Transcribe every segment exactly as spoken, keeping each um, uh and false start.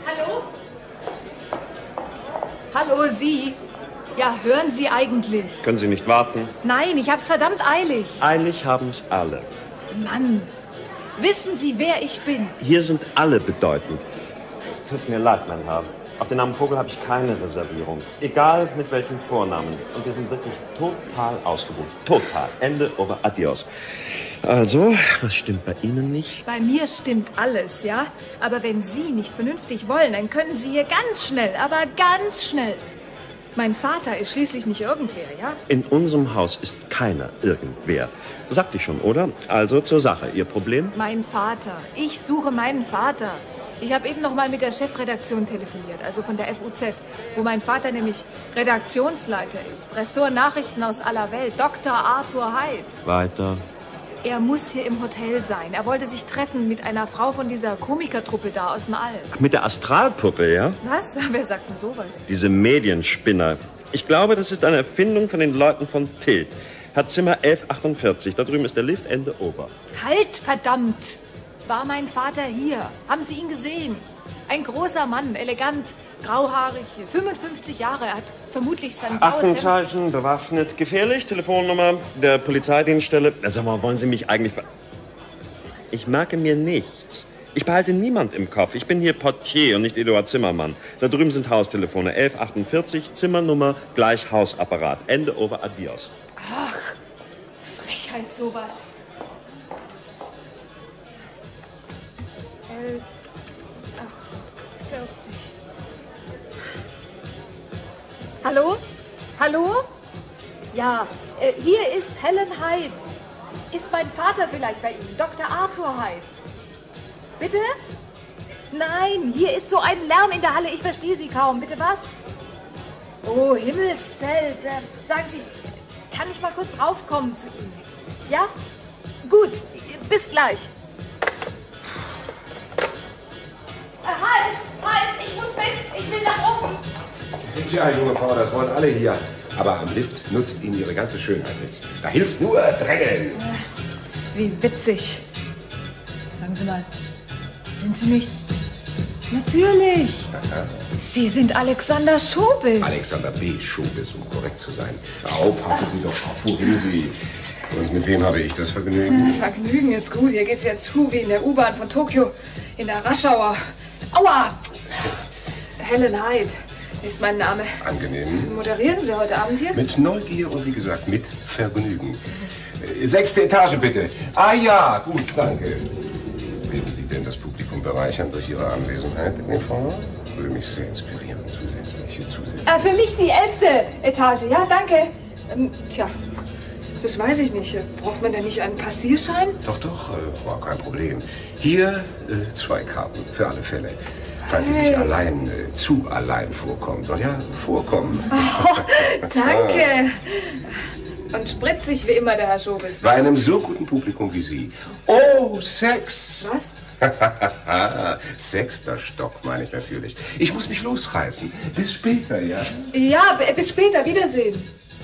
Hallo? Hallo, Sie. Ja, hören Sie eigentlich? Können Sie nicht warten? Nein, ich hab's verdammt eilig. Eilig haben's alle. Mann, wissen Sie, wer ich bin? Hier sind alle bedeutend. Tut mir leid, mein Herr. Auf den Namen Vogel habe ich keine Reservierung. Egal mit welchem Vornamen. Und wir sind wirklich total ausgebucht. Total. Ende, over, adios. Also, was stimmt bei Ihnen nicht? Bei mir stimmt alles, ja? Aber wenn Sie nicht vernünftig wollen, dann können Sie hier ganz schnell, aber ganz schnell. Mein Vater ist schließlich nicht irgendwer, ja? In unserem Haus ist keiner irgendwer. Sagte ich schon, oder? Also zur Sache. Ihr Problem? Mein Vater. Ich suche meinen Vater. Ich habe eben noch mal mit der Chefredaktion telefoniert, also von der F U Z, wo mein Vater nämlich Redaktionsleiter ist. Ressort Nachrichten aus aller Welt. Doktor Arthur Haidt. Weiter. Er muss hier im Hotel sein. Er wollte sich treffen mit einer Frau von dieser Komikertruppe da aus dem All. Mit der Astralpuppe, ja? Was? Wer sagt denn sowas? Diese Medienspinner. Ich glaube, das ist eine Erfindung von den Leuten von Tilt. Hat Zimmer elf achtundvierzig. Da drüben ist der Lift, Ende ober. Halt, verdammt! War mein Vater hier? Haben Sie ihn gesehen? Ein großer Mann, elegant, grauhaarig, fünfundfünfzig Jahre. Er hat vermutlich sein blaues Hemd... Aktenzeichen, bewaffnet, gefährlich, Telefonnummer der Polizeidienststelle. Sag mal, wollen Sie mich eigentlich... ver... Ich merke mir nichts. Ich behalte niemand im Kopf. Ich bin hier Portier und nicht Eduard Zimmermann. Da drüben sind Haustelefone. elf achtundvierzig, Zimmernummer, gleich Hausapparat. Ende, over, adios. Ach, Frechheit sowas. elf achtundvierzig. Hallo? Hallo? Ja, äh, hier ist Helen Haidt. Ist mein Vater vielleicht bei Ihnen? Doktor Arthur Haidt. Bitte? Nein, hier ist so ein Lärm in der Halle. Ich verstehe Sie kaum. Bitte was? Oh, Himmelszelt. Äh, sagen Sie, kann ich mal kurz raufkommen zu Ihnen? Ja? Gut, bis gleich. Äh, halt, halt, ich muss weg. Ich will nach oben. Tja, junge Frau, das wollen alle hier. Aber am Lift nutzt Ihnen Ihre ganze Schönheit nichts. Da hilft nur Drängeln. Wie witzig. Sagen Sie mal, sind Sie nicht... Natürlich. Aha. Sie sind Alexander Schobis. Alexander B. Schobis, um korrekt zu sein. Aufpassen Sie doch auf, wohin Sie... Und mit wem habe ich das Vergnügen? Vergnügen ist gut. Hier geht's ja zu wie in der U-Bahn von Tokio in der Raschauer. Aua! Helen Haidt ist mein Name. Angenehm. Moderieren Sie heute Abend hier? Mit Neugier und wie gesagt mit Vergnügen. Äh, Sechste Etage bitte. Ah ja, gut, danke. Werden Sie denn das Publikum bereichern durch Ihre Anwesenheit, junge Frau? Würde mich sehr inspirieren. Zusätzliche, zusätzliche. Äh, für mich die elfte Etage. Ja, danke. Ähm, tja, das weiß ich nicht. Braucht man denn nicht einen Passierschein? Doch, doch, äh, war kein Problem. Hier äh, zwei Karten, für alle Fälle. Falls Sie sich Hey. allein, äh, zu allein vorkommen. Soll ja vorkommen. Oh, danke. Und spritzig wie immer, der Herr Schobis. Bei einem so guten Publikum wie Sie. Oh, Sex! Was? Sechster Stock, meine ich natürlich. Ich muss mich losreißen. Bis später, ja? Ja, b- bis später. Wiedersehen.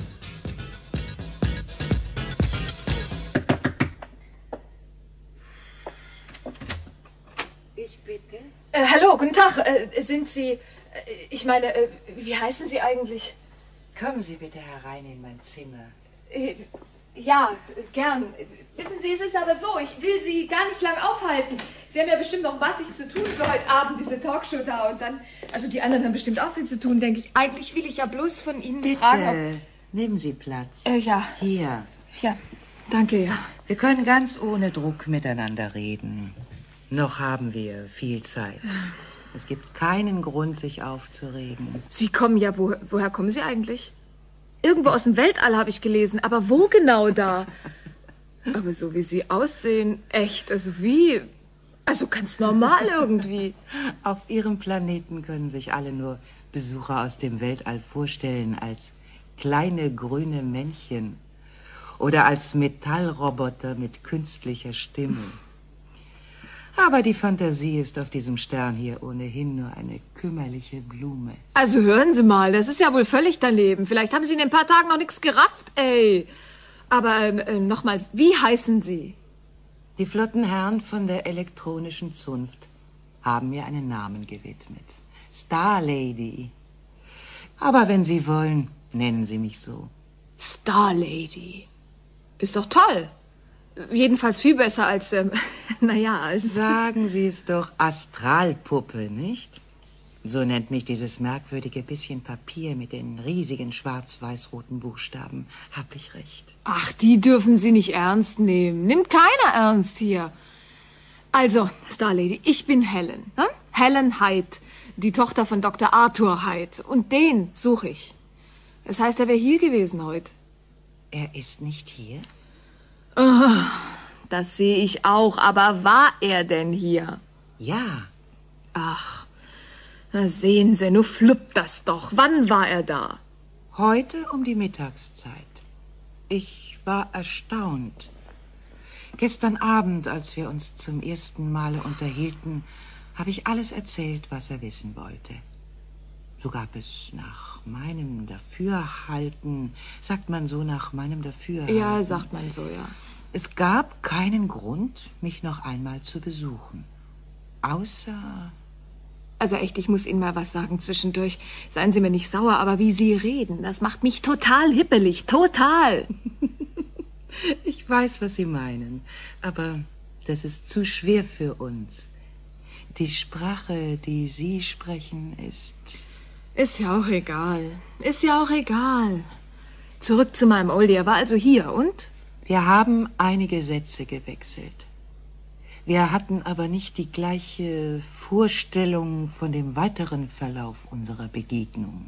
Ich bitte? Äh, hallo, guten Tag. Äh, sind Sie... Äh, ich meine, äh, wie heißen Sie eigentlich? Kommen Sie bitte herein in mein Zimmer. Äh, ja, gern. Wissen Sie, es ist aber so, ich will Sie gar nicht lang aufhalten. Sie haben ja bestimmt noch massig zu tun für heute Abend, diese Talkshow da. Und dann, also die anderen haben bestimmt auch viel zu tun, denke ich. Eigentlich will ich ja bloß von Ihnen Bitte, fragen, nehmen Sie Platz. ob... Äh, ja, Hier. ja, danke, ja. Wir können ganz ohne Druck miteinander reden. Noch haben wir viel Zeit. Es gibt keinen Grund, sich aufzuregen. Sie kommen ja, wo, woher kommen Sie eigentlich? Irgendwo aus dem Weltall habe ich gelesen, aber wo genau da? Aber so wie Sie aussehen, echt, also wie... Also ganz normal irgendwie. Auf Ihrem Planeten können sich alle nur Besucher aus dem Weltall vorstellen als kleine grüne Männchen oder als Metallroboter mit künstlicher Stimme. Aber die Fantasie ist auf diesem Stern hier ohnehin nur eine kümmerliche Blume. Also hören Sie mal, das ist ja wohl völlig daneben. Vielleicht haben Sie in ein paar Tagen noch nichts gerafft, ey. Aber ähm, äh, nochmal, wie heißen Sie? Die flotten Herren von der elektronischen Zunft. haben mir einen Namen gewidmet. Star Lady. Aber wenn Sie wollen, nennen Sie mich so. Star Lady. Ist doch toll. Jedenfalls viel besser als, ähm, naja, als... Sagen Sie es doch Astralpuppe, nicht? So nennt mich dieses merkwürdige bisschen Papier mit den riesigen schwarz-weiß-roten Buchstaben. Hab ich recht? Ach, die dürfen Sie nicht ernst nehmen. Nimmt keiner ernst hier. Also, Star Lady, ich bin Helen. Ne? Helen Hyde, die Tochter von Doktor Arthur Hyde. Und den suche ich. Das heißt, er wäre hier gewesen heute. Er ist nicht hier? Oh, das sehe ich auch. Aber war er denn hier? Ja. Ach, na sehen Sie, nur fluppt das doch. Wann war er da? Heute um die Mittagszeit. Ich war erstaunt. Gestern Abend, als wir uns zum ersten Male unterhielten, habe ich alles erzählt, was er wissen wollte. So gab es nach meinem Dafürhalten, sagt man so, nach meinem Dafürhalten. Ja, sagt man so, ja. Es gab keinen Grund, mich noch einmal zu besuchen. Außer... Also echt, ich muss Ihnen mal was sagen zwischendurch. Seien Sie mir nicht sauer, aber wie Sie reden, das macht mich total hippelig, total. Ich weiß, was Sie meinen, aber das ist zu schwer für uns. Die Sprache, die Sie sprechen, ist... Ist ja auch egal. Ist ja auch egal. Zurück zu meinem Oldie. Er war also hier, und? Wir haben einige Sätze gewechselt. Wir hatten aber nicht die gleiche Vorstellung von dem weiteren Verlauf unserer Begegnung.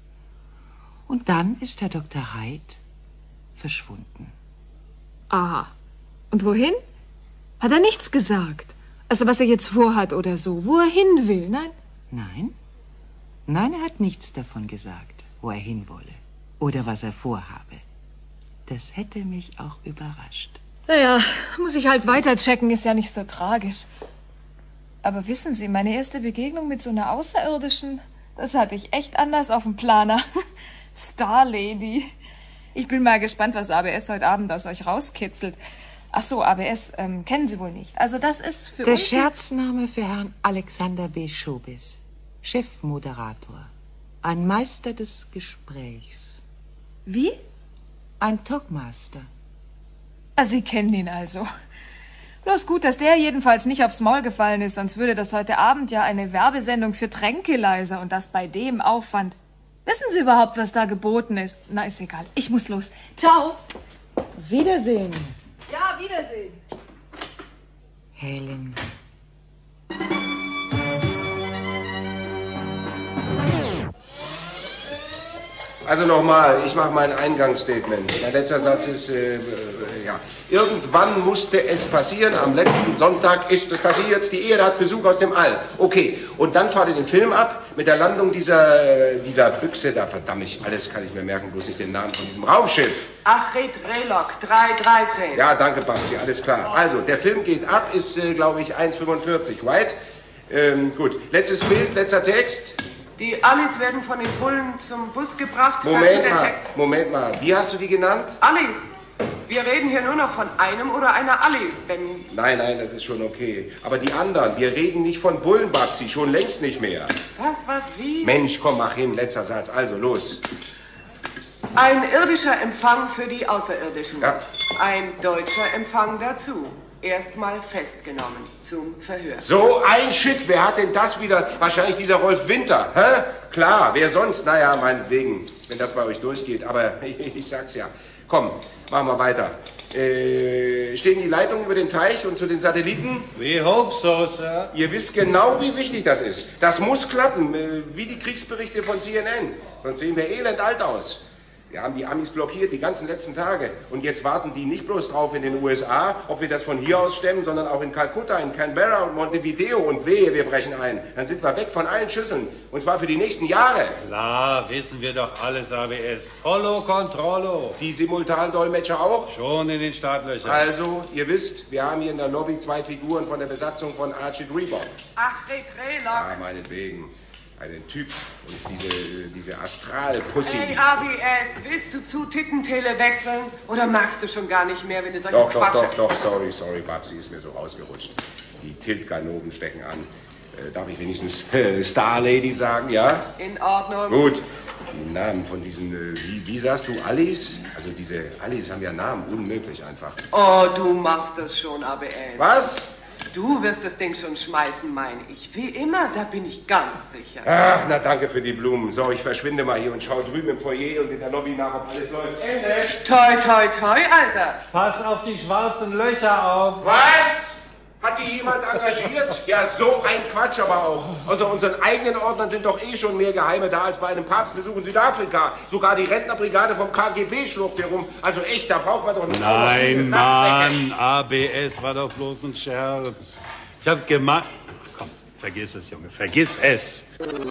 Und dann ist Herr Doktor Hyde verschwunden. Aha. Und wohin? Hat er nichts gesagt? Also was er jetzt vorhat oder so, wo er hin will, nein? Nein. Nein, er hat nichts davon gesagt, wo er hinwolle oder was er vorhabe. Das hätte mich auch überrascht. Naja, muss ich halt weiter checken, ist ja nicht so tragisch. Aber wissen Sie, meine erste Begegnung mit so einer Außerirdischen, das hatte ich echt anders auf dem Planer. Star Lady. Ich bin mal gespannt, was A B S heute Abend aus euch rauskitzelt. Ach so, A B S ähm, kennen Sie wohl nicht. Also das ist für Der uns... Der Scherzname für Herrn Alexander B. Schobis, Chefmoderator, ein Meister des Gesprächs. Wie? Ein Talkmaster. Ah, Sie kennen ihn also. Bloß gut, dass der jedenfalls nicht aufs Maul gefallen ist, sonst würde das heute Abend ja eine Werbesendung für Tranquilizer und das bei dem Aufwand. Wissen Sie überhaupt, was da geboten ist? Na, ist egal. Ich muss los. Ciao. Wiedersehen. Ja, Wiedersehen. Helen. Also nochmal, ich mache mein Eingangsstatement. Mein letzter Satz ist, äh, äh, ja, irgendwann musste es passieren, am letzten Sonntag ist es passiert, die Erde hat Besuch aus dem All. Okay, und dann fahrt ihr den Film ab mit der Landung dieser, dieser Büchse, da verdammt ich, alles kann ich mir merken, bloß nicht den Namen von diesem Raumschiff. Achrit Relok, drei dreizehn. Ja, danke, Babsi, alles klar. Also, der Film geht ab, ist, äh, glaube ich, eins fünfundvierzig, right? Ähm, gut, letztes Bild, letzter Text. Die Alice werden von den Bullen zum Bus gebracht. Moment mal, Moment mal. Wie hast du die genannt? Alice. Wir reden hier nur noch von einem oder einer Ali, wenn... Nein, nein, das ist schon okay. Aber die anderen, wir reden nicht von Bullen, Babsi, schon längst nicht mehr. Was, was, wie? Mensch, komm, mach hin, letzter Satz. Also, los. Ein irdischer Empfang für die Außerirdischen. Ja. Ein deutscher Empfang dazu. Erstmal festgenommen zum Verhör. So ein Shit, wer hat denn das wieder? Wahrscheinlich dieser Rolf Winter, hä? Klar, wer sonst? Naja, meinetwegen, wenn das bei euch durchgeht. Aber ich, ich sag's ja. Komm, machen wir weiter. Äh, stehen die Leitungen über den Teich und zu den Satelliten? We hope so, Sir. Ihr wisst genau, wie wichtig das ist. Das muss klappen, äh, wie die Kriegsberichte von C N N. Sonst sehen wir elend alt aus. Wir haben die Amis blockiert die ganzen letzten Tage. Und jetzt warten die nicht bloß drauf in den U S A, ob wir das von hier aus stemmen, sondern auch in Kalkutta, in Canberra und Montevideo. Und wehe, wir brechen ein. Dann sind wir weg von allen Schüsseln. Und zwar für die nächsten Jahre. Klar, wissen wir doch alles, A B S. Follow, controllo. Die Simultandolmetscher auch? Schon in den Startlöchern. Also, ihr wisst, wir haben hier in der Lobby zwei Figuren von der Besatzung von Archie Dreebock. Achrit Relok. Ja, meinetwegen. Einen Typ und diese, diese Astral-Pussy. Hey, A B S, willst du zu Tittentele wechseln? Oder magst du schon gar nicht mehr, wenn du solche Doch, doch, Quatsch... doch, doch, sorry, sorry, Babsi, ist mir so rausgerutscht. Die Tiltganoven stecken an. Äh, darf ich wenigstens äh, Star Lady sagen, ja? In Ordnung. Gut. Die Namen von diesen, äh, wie, wie sagst du, Allis? Also diese Allis haben ja Namen, unmöglich einfach. Oh, du machst das schon, A B S. Was? Du wirst das Ding schon schmeißen, meine ich. Wie immer, da bin ich ganz sicher. Ach, na danke für die Blumen. So, ich verschwinde mal hier und schaue drüben im Foyer und in der Lobby nach, ob alles läuft. Ende! Toi, toi, toi, Alter. Pass auf die schwarzen Löcher auf. Was? Hat die jemand engagiert? Ja, so ein Quatsch aber auch. Außer unseren eigenen Ordnern sind doch eh schon mehr Geheime da als bei einem Papstbesuch in Südafrika. Sogar die Rentnerbrigade vom K G B schlurft hier rum. Also echt, da braucht man doch nicht... Nein, Mann, A B S war doch bloß ein Scherz. Ich hab gemacht... Komm, vergiss es, Junge, vergiss es.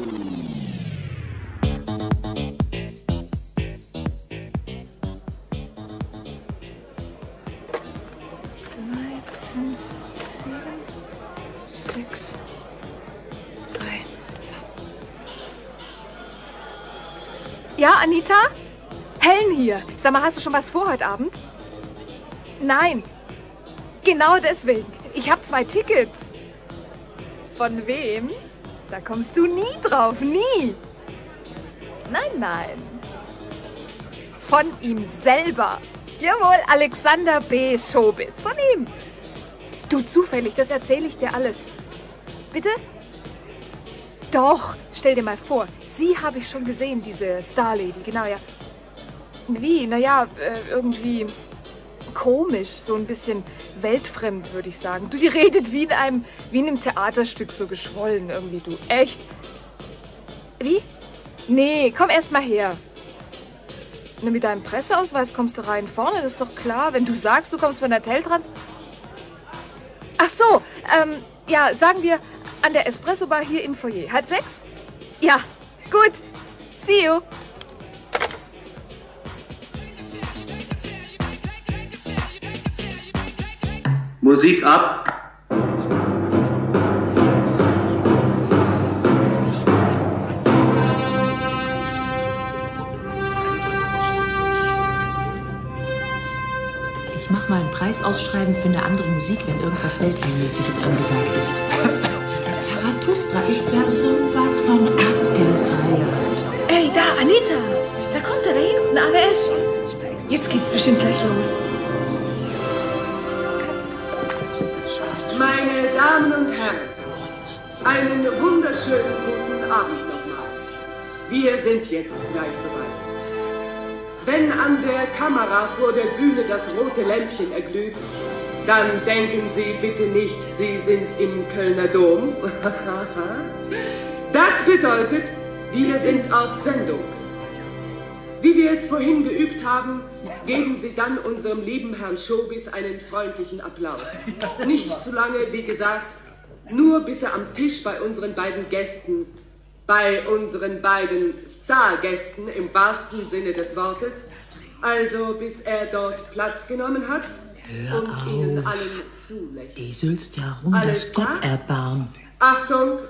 Ja, Anita? Helen hier. Sag mal, hast du schon was vor heute Abend? Nein. Genau deswegen. Ich habe zwei Tickets. Von wem? Da kommst du nie drauf. Nie. Nein, nein. Von ihm selber. Jawohl, Alexander B. Showbiz. Von ihm. Du, zufällig, das erzähle ich dir alles. Bitte? Doch, stell dir mal vor. Sie habe ich schon gesehen, diese Star Lady, genau, ja. Wie? Naja, äh, irgendwie komisch, so ein bisschen weltfremd, würde ich sagen. Du, die redet wie in einem, wie in einem Theaterstück, so geschwollen irgendwie, du. Echt? Wie? Nee, komm erst mal her. Na, mit deinem Presseausweis kommst du rein vorne, das ist doch klar. Wenn du sagst, du kommst von der Teltrans... Ach so, ähm, ja, sagen wir an der Espresso-Bar hier im Foyer. Halb sechs? Ja. Gut, see you. Musik ab. Ich mach mal ein Preisausschreiben für eine andere Musik, wenn irgendwas Weltallmäßiges angesagt ist. Dieser Zarathustra ist ja sowas von abgefeiert. Ey, da, Anita. Da kommt er da hinten, A B S. Jetzt geht's bestimmt gleich los. Meine Damen und Herren, einen wunderschönen guten Abend nochmal. Wir sind jetzt gleich soweit. Wenn an der Kamera vor der Bühne das rote Lämpchen erglüht, dann denken Sie bitte nicht, Sie sind im Kölner Dom. Das bedeutet, wir sind auf Sendung. Wie wir es vorhin geübt haben, geben Sie dann unserem lieben Herrn Showbiz einen freundlichen Applaus. Nicht zu lange, wie gesagt, nur bis er am Tisch bei unseren beiden Gästen, bei unseren beiden Stargästen im wahrsten Sinne des Wortes, also bis er dort Platz genommen hat. Hör und auf. Ihnen allen zulächelt. Die sülzt ja rum, Alles das Gott klar? erbarm. Achtung!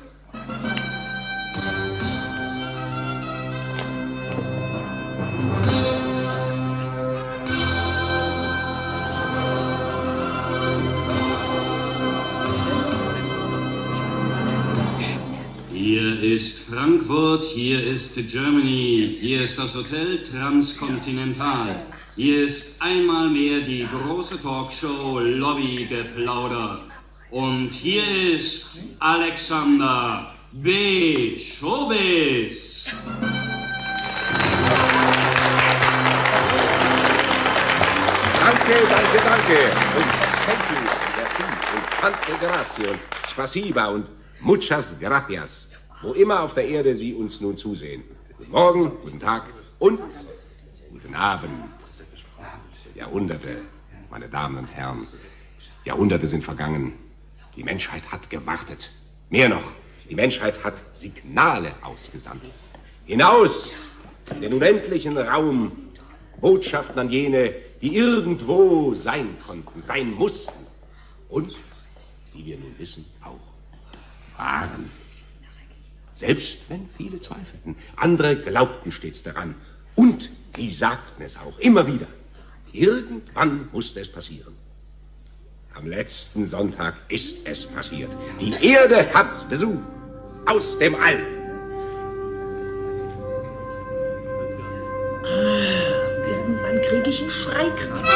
Hier ist Frankfurt, hier ist Germany, hier ist das Hotel Transcontinental. Hier ist einmal mehr die große Talkshow Lobbygeplauder. Und hier ist Alexander B. Showbiz. Danke, danke, danke. Und thank you, merci und tante grazie und spasiba und muchas gracias. Wo immer auf der Erde Sie uns nun zusehen. Guten Morgen, guten Tag und guten Abend. Jahrhunderte, meine Damen und Herren, Jahrhunderte sind vergangen. Die Menschheit hat gewartet. Mehr noch, die Menschheit hat Signale ausgesandt. Hinaus in den unendlichen Raum, Botschaften an jene, die irgendwo sein konnten, sein mussten. Und, wie wir nun wissen, auch waren. Selbst wenn viele zweifelten, andere glaubten stets daran. Und sie sagten es auch immer wieder. Irgendwann musste es passieren. Am letzten Sonntag ist es passiert. Die Erde hat Besuch aus dem All. Irgendwann kriege ich einen Schreikrampf.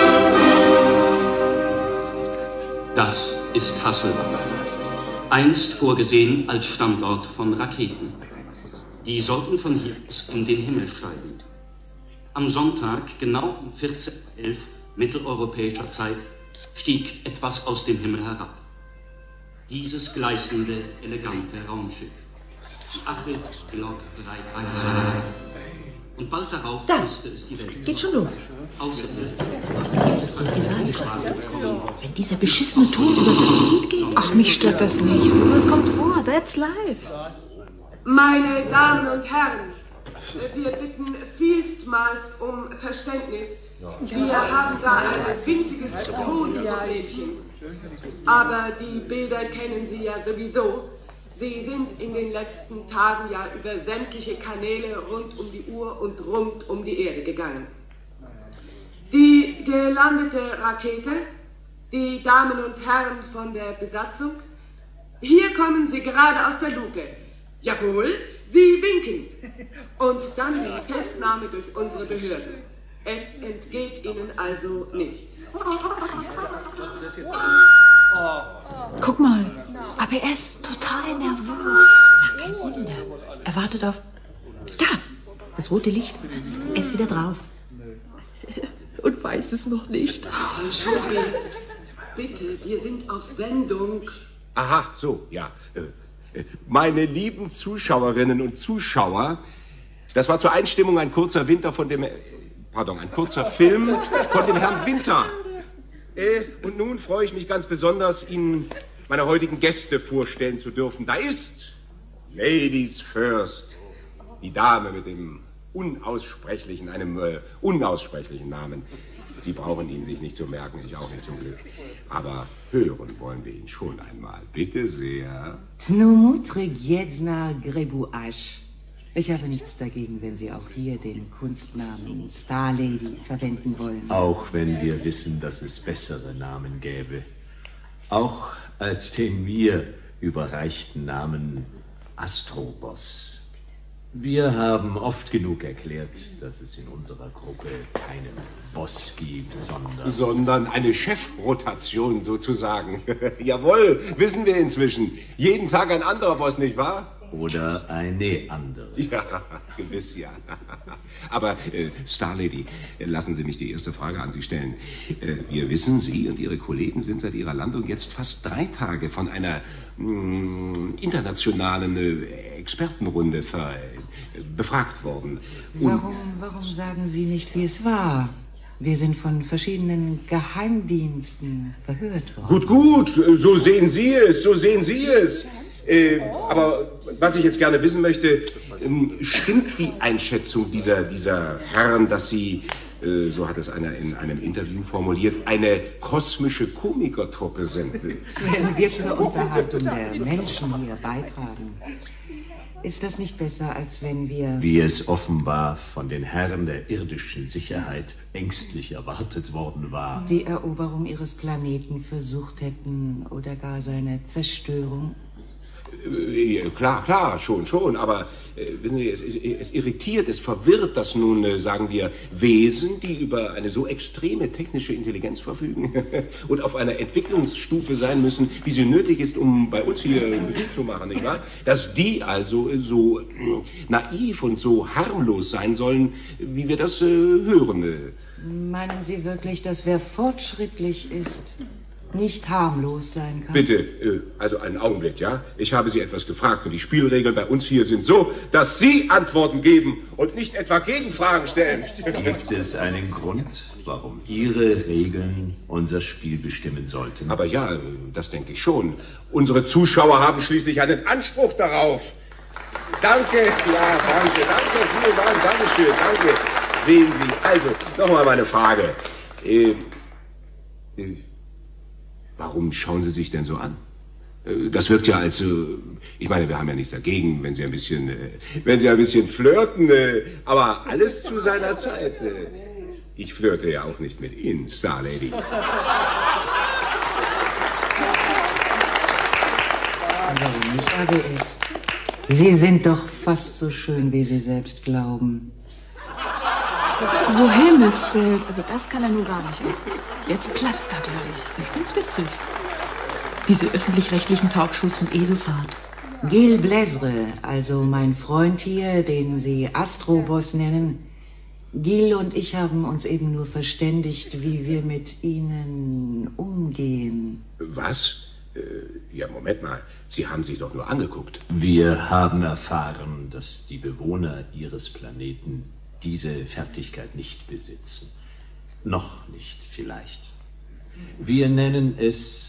Das ist Hasselbach, einst vorgesehen als Standort von Raketen. Die sollten von hier aus in den Himmel steigen. Am Sonntag, genau um vierzehn Uhr elf mitteleuropäischer Zeit, stieg etwas aus dem Himmel herab. Dieses gleißende, elegante Raumschiff. Die Achid Glock drei eins eins. Und bald darauf Da. musste es die Welt. Geht schon los. Außerdem Vergiss das bloß, die Saal. Wenn dieser beschissene Ton über Satellit geht. Ach, mich stört das nicht. Sowas kommt vor. That's life. Meine Damen und Herren, wir bitten vielstmals um Verständnis. Wir haben da ein winziges Tonmädchen. Aber die Bilder kennen Sie ja sowieso. Sie sind in den letzten Tagen ja über sämtliche Kanäle rund um die Uhr und rund um die Erde gegangen. Die gelandete Rakete, die Damen und Herren von der Besatzung, hier kommen sie gerade aus der Luke. Jawohl, sie winken. Und dann die Festnahme durch unsere Behörden. Es entgeht Ihnen also nichts. Guck mal, A B S, total nervös. Na, kein Wunder. Er wartet auf... Da, das rote Licht. Er ist wieder drauf. Und weiß es noch nicht. Schubis, bitte, wir sind auf Sendung. Aha, so, ja. Äh, Meine lieben Zuschauerinnen und Zuschauer, das war zur Einstimmung ein kurzer Winter von dem... Pardon, ein kurzer Film von dem Herrn Winter. Äh, und nun freue ich mich ganz besonders, Ihnen meine heutigen Gäste vorstellen zu dürfen. Da ist Ladies First, die Dame mit dem unaussprechlichen, einem äh, unaussprechlichen Namen. Sie brauchen ihn sich nicht zu merken, ich auch nicht zum Glück. Aber hören wollen wir ihn schon einmal. Bitte sehr. Tnumutre Gjedna Grebuash. Ich habe nichts dagegen, wenn Sie auch hier den Kunstnamen Star Lady verwenden wollen. Auch wenn wir wissen, dass es bessere Namen gäbe. Auch als den mir überreichten Namen Astroboss. Wir haben oft genug erklärt, dass es in unserer Gruppe keinen Boss gibt, sondern... Sondern eine Chefrotation sozusagen. Jawohl, wissen wir inzwischen. Jeden Tag ein anderer Boss, nicht wahr? Oder eine andere. Ja, gewiss ja. Aber, äh, Starlady, lassen Sie mich die erste Frage an Sie stellen. Äh, wir wissen, Sie und Ihre Kollegen sind seit Ihrer Landung jetzt fast drei Tage von einer mh, internationalen äh, Expertenrunde ver, äh, befragt worden. Und Warum, warum sagen Sie nicht, wie es war? Wir sind von verschiedenen Geheimdiensten verhört worden. Gut, gut, so sehen Sie es, so sehen Sie es. Äh, aber was ich jetzt gerne wissen möchte, ähm, stimmt die Einschätzung dieser, dieser Herren, dass sie, äh, so hat es einer in einem Interview formuliert, eine kosmische Komikertruppe sind? Wenn wir zur Unterhaltung der Menschen hier beitragen, ist das nicht besser, als wenn wir... Wie es offenbar von den Herren der irdischen Sicherheit ängstlich erwartet worden war. die Eroberung ihres Planeten versucht hätten oder gar seine Zerstörung? Äh, klar, klar, schon, schon, aber äh, wissen Sie, es, es, es irritiert, es verwirrt, dass nun, äh, sagen wir, Wesen, die über eine so extreme technische Intelligenz verfügen und auf einer Entwicklungsstufe sein müssen, wie sie nötig ist, um bei uns hier Besuch zu machen, nicht wahr? Dass die also äh, so äh, naiv und so harmlos sein sollen, wie wir das äh, hören. Äh. Meinen Sie wirklich, dass wer fortschrittlich ist, nicht harmlos sein kann? Bitte, äh, also einen Augenblick, ja? Ich habe Sie etwas gefragt und die Spielregeln bei uns hier sind so, dass Sie Antworten geben und nicht etwa Gegenfragen stellen. Gibt es einen Grund, warum Ihre Regeln unser Spiel bestimmen sollten? Aber ja, das denke ich schon. Unsere Zuschauer haben schließlich einen Anspruch darauf. Danke, ja, danke, danke, vielen Dank, danke schön, danke. Sehen Sie, also, nochmal meine Frage. Äh, äh, Warum schauen Sie sich denn so an? Das wirkt ja als, ich meine, wir haben ja nichts dagegen, wenn Sie ein bisschen, wenn Sie ein bisschen flirten, aber alles zu seiner Zeit. Ich flirte ja auch nicht mit Ihnen, Starlady. Warum nicht, A B S? Sie sind doch fast so schön, wie Sie selbst glauben. Wo Himmels zählt. Also das kann er nun gar nicht. Jetzt platzt er gleich. Ich find's witzig. Diese öffentlich-rechtlichen Talkshows sind eh so fad. Gilles Blesre, also mein Freund hier, den Sie Astroboss nennen, Gilles und ich haben uns eben nur verständigt, wie wir mit Ihnen umgehen. Was? Äh, ja, Moment mal. Sie haben sich doch nur angeguckt. Wir haben erfahren, dass die Bewohner Ihres Planeten diese Fertigkeit nicht besitzen. Noch nicht, vielleicht. Wir nennen es...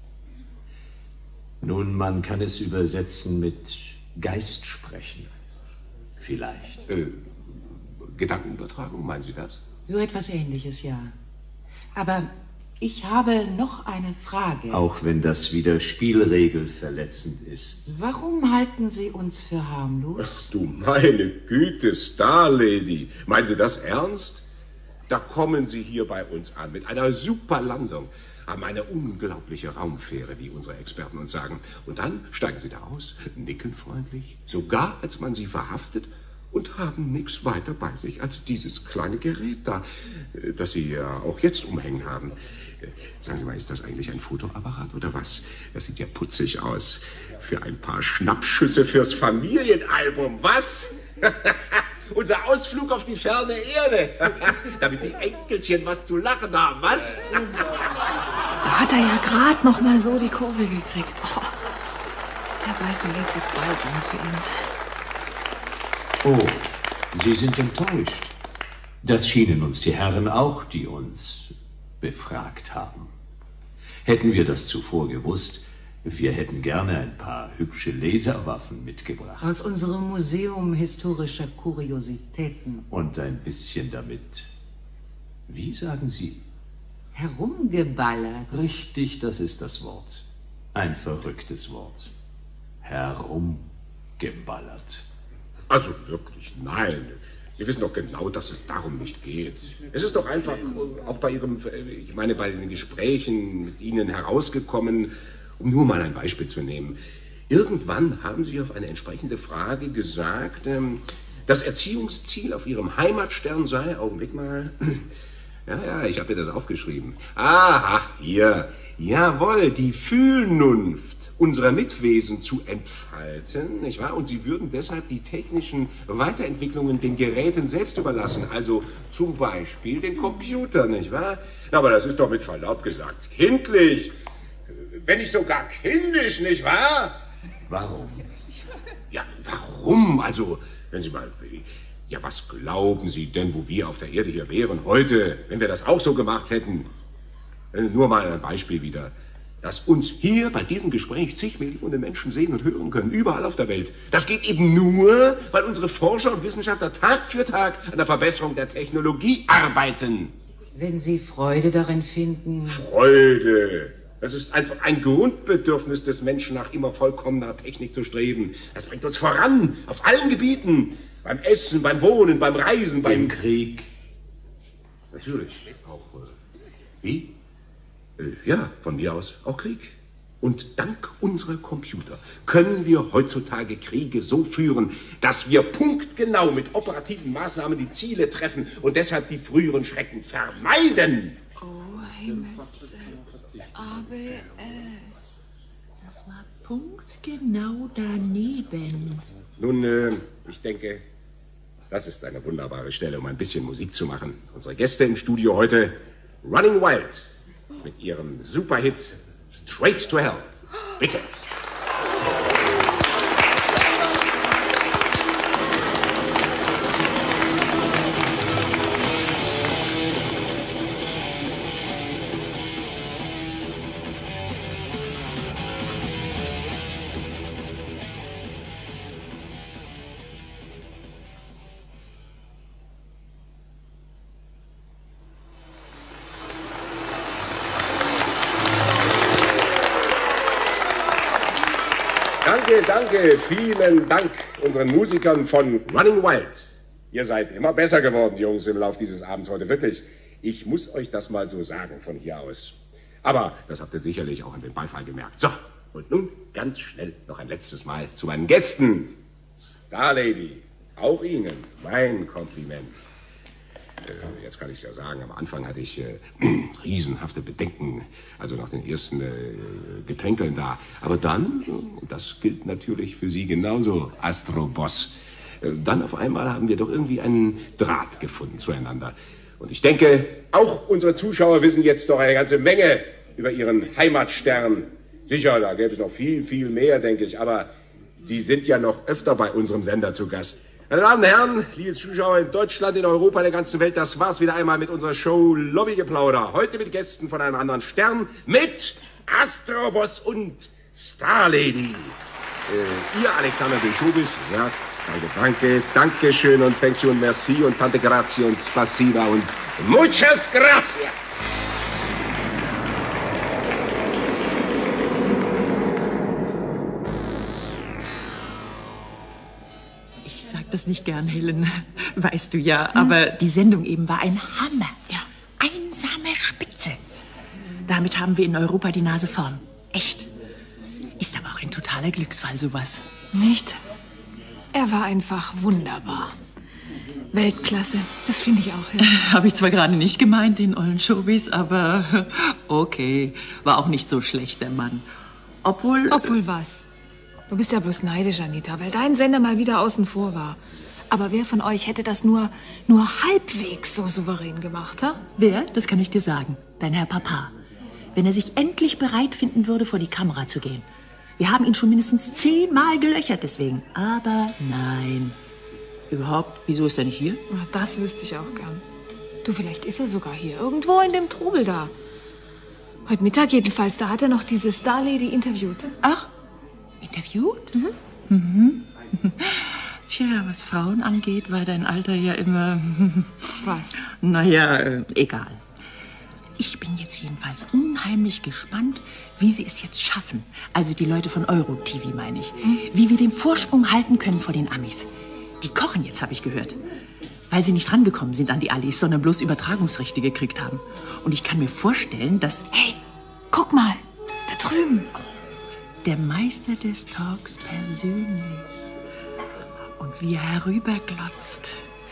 Nun, man kann es übersetzen mit Geist sprechen. Vielleicht. Äh, Gedankenübertragung, meinen Sie das? So etwas Ähnliches, ja. Aber ich habe noch eine Frage. Auch wenn das wieder spielregelverletzend ist. Warum halten Sie uns für harmlos? Ach, du meine Güte, Starlady. Meinen Sie das ernst? Da kommen Sie hier bei uns an mit einer super Landung, haben eine unglaubliche Raumfähre, wie unsere Experten uns sagen. Und dann steigen Sie da aus, nicken freundlich, sogar als man Sie verhaftet, und haben nichts weiter bei sich als dieses kleine Gerät da, das Sie ja auch jetzt umhängen haben. Sagen Sie mal, ist das eigentlich ein Fotoapparat oder was? Das sieht ja putzig aus. Für ein paar Schnappschüsse fürs Familienalbum, was? Unser Ausflug auf die ferne Erde. Damit die Enkelchen was zu lachen haben, was? Da hat er ja gerade noch mal so die Kurve gekriegt. Oh, der Beifall jetzt ist balsam für ihn. Oh, Sie sind enttäuscht. Das schienen uns die Herren auch, die uns befragt haben. Hätten wir das zuvor gewusst, wir hätten gerne ein paar hübsche Laserwaffen mitgebracht. Aus unserem Museum historischer Kuriositäten. Und ein bisschen damit, wie sagen Sie? Herumgeballert. Richtig, das ist das Wort. Ein verrücktes Wort. Herumgeballert. Also wirklich, nein. Sie wissen doch genau, dass es darum nicht geht. Es ist doch einfach auch bei Ihrem, ich meine, bei den Gesprächen mit Ihnen herausgekommen, um nur mal ein Beispiel zu nehmen. Irgendwann haben Sie auf eine entsprechende Frage gesagt, ähm, das Erziehungsziel auf Ihrem Heimatstern sei, Augenblick mal, ja, ja, ich habe mir das aufgeschrieben. Aha, hier, jawohl, die Fühlnunft unserer Mitwesen zu entfalten, nicht wahr? Und Sie würden deshalb die technischen Weiterentwicklungen den Geräten selbst überlassen, also zum Beispiel den Computer, nicht wahr? Aber das ist doch mit Verlaub gesagt kindlich, wenn nicht sogar kindisch, nicht wahr? Warum? Ja, warum? Also, wenn Sie mal... Ja, was glauben Sie denn, wo wir auf der Erde hier wären heute, wenn wir das auch so gemacht hätten? Nur mal ein Beispiel wieder. Dass uns hier bei diesem Gespräch zig Millionen Menschen sehen und hören können, überall auf der Welt. Das geht eben nur, weil unsere Forscher und Wissenschaftler Tag für Tag an der Verbesserung der Technologie arbeiten. Wenn Sie Freude darin finden... Freude! Das ist einfach ein Grundbedürfnis des Menschen, nach immer vollkommener Technik zu streben. Das bringt uns voran, auf allen Gebieten. Beim Essen, beim Wohnen, beim Reisen, beim... Im Krieg. Natürlich. Auch, äh, wie? Äh, ja, von mir aus auch Krieg. Und dank unserer Computer können wir heutzutage Kriege so führen, dass wir punktgenau mit operativen Maßnahmen die Ziele treffen und deshalb die früheren Schrecken vermeiden. Oh, Himmelszelt. A B S. Das war punktgenau daneben. Nun, äh, ich denke, das ist eine wunderbare Stelle, um ein bisschen Musik zu machen. Unsere Gäste im Studio heute, Running Wild, mit ihrem Superhit Straight to Hell. Bitte. Danke, danke, vielen Dank unseren Musikern von Running Wild. Ihr seid immer besser geworden, Jungs, im Lauf dieses Abends heute, wirklich. Ich muss euch das mal so sagen von hier aus. Aber das habt ihr sicherlich auch an den Beifall gemerkt. So, Und nun ganz schnell noch ein letztes Mal zu meinen Gästen. Starlady, auch Ihnen mein Kompliment. Äh, jetzt kann ich ja sagen, am Anfang hatte ich äh, riesenhafte Bedenken, also nach den ersten äh, Geplänkeln da. Aber dann, und das gilt natürlich für Sie genauso, Astroboss, äh, dann auf einmal haben wir doch irgendwie einen Draht gefunden zueinander. Und ich denke, auch unsere Zuschauer wissen jetzt doch eine ganze Menge über Ihren Heimatstern. Sicher, da gäbe es noch viel, viel mehr, denke ich, aber Sie sind ja noch öfter bei unserem Sender zu Gast. Meine Damen und Herren, liebe Zuschauer in Deutschland, in Europa, in der ganzen Welt, das war's wieder einmal mit unserer Show Lobbygeplauder. Heute mit Gästen von einem anderen Stern, mit Astroboss und Starlady. Äh, ihr Alexander Deschubis sagt danke, danke, Dankeschön und Thank you und Merci und Tante Grazie und Spasiba und Muchas Gracias. Das nicht gern, Helen, weißt du ja, hm. aber die Sendung eben war ein Hammer. Ja. Einsame Spitze. Damit haben wir in Europa die Nase vorn. Echt. Ist aber auch ein totaler Glücksfall, sowas. Nicht? Er war einfach wunderbar. Weltklasse, das finde ich auch. Ja. Habe ich zwar gerade nicht gemeint, den ollen Showbiz, aber okay, war auch nicht so schlecht, der Mann. Obwohl... Obwohl was? Du bist ja bloß neidisch, Anita, weil dein Sender mal wieder außen vor war. Aber wer von euch hätte das nur, nur halbwegs so souverän gemacht, ha? Wer? Das kann ich dir sagen. Dein Herr Papa. Wenn er sich endlich bereit finden würde, vor die Kamera zu gehen. Wir haben ihn schon mindestens zehnmal gelöchert deswegen. Aber nein. Überhaupt, wieso ist er nicht hier? Ach, das wüsste ich auch gern. Du, vielleicht ist er sogar hier. Irgendwo in dem Trubel da. Heute Mittag jedenfalls, da hat er noch diese Starlady interviewt. Ach, interviewt? Mhm. Mhm. Tja, was Frauen angeht, war dein Alter ja immer... Was? Naja, äh, egal. Ich bin jetzt jedenfalls unheimlich gespannt, wie sie es jetzt schaffen. Also die Leute von Euro-T V, meine ich. Mhm. Wie wir den Vorsprung halten können vor den Amis. Die kochen jetzt, habe ich gehört. Weil sie nicht rangekommen sind an die Allies, sondern bloß Übertragungsrechte gekriegt haben. Und ich kann mir vorstellen, dass... Hey, guck mal, da drüben. Der Meister des Talks persönlich. Und wie er herüberglotzt.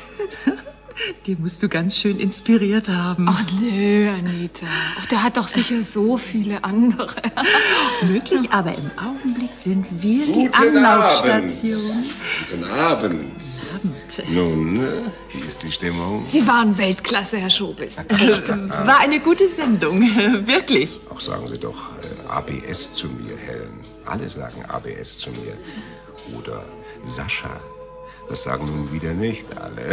Den musst du ganz schön inspiriert haben. Ach nö, Anita. Ach, der hat doch sicher so viele andere. Möglich, aber im Augenblick sind wir Guten die Anlaufstation. Guten Abend. Guten Abend. Nun, wie ist die Stimmung? Sie waren Weltklasse, Herr Schobis. Echt? War eine gute Sendung, wirklich. Auch sagen Sie doch äh, A B S zu mir, Helen. Alle sagen A B S zu mir. Oder Sascha. Das sagen nun wieder nicht alle.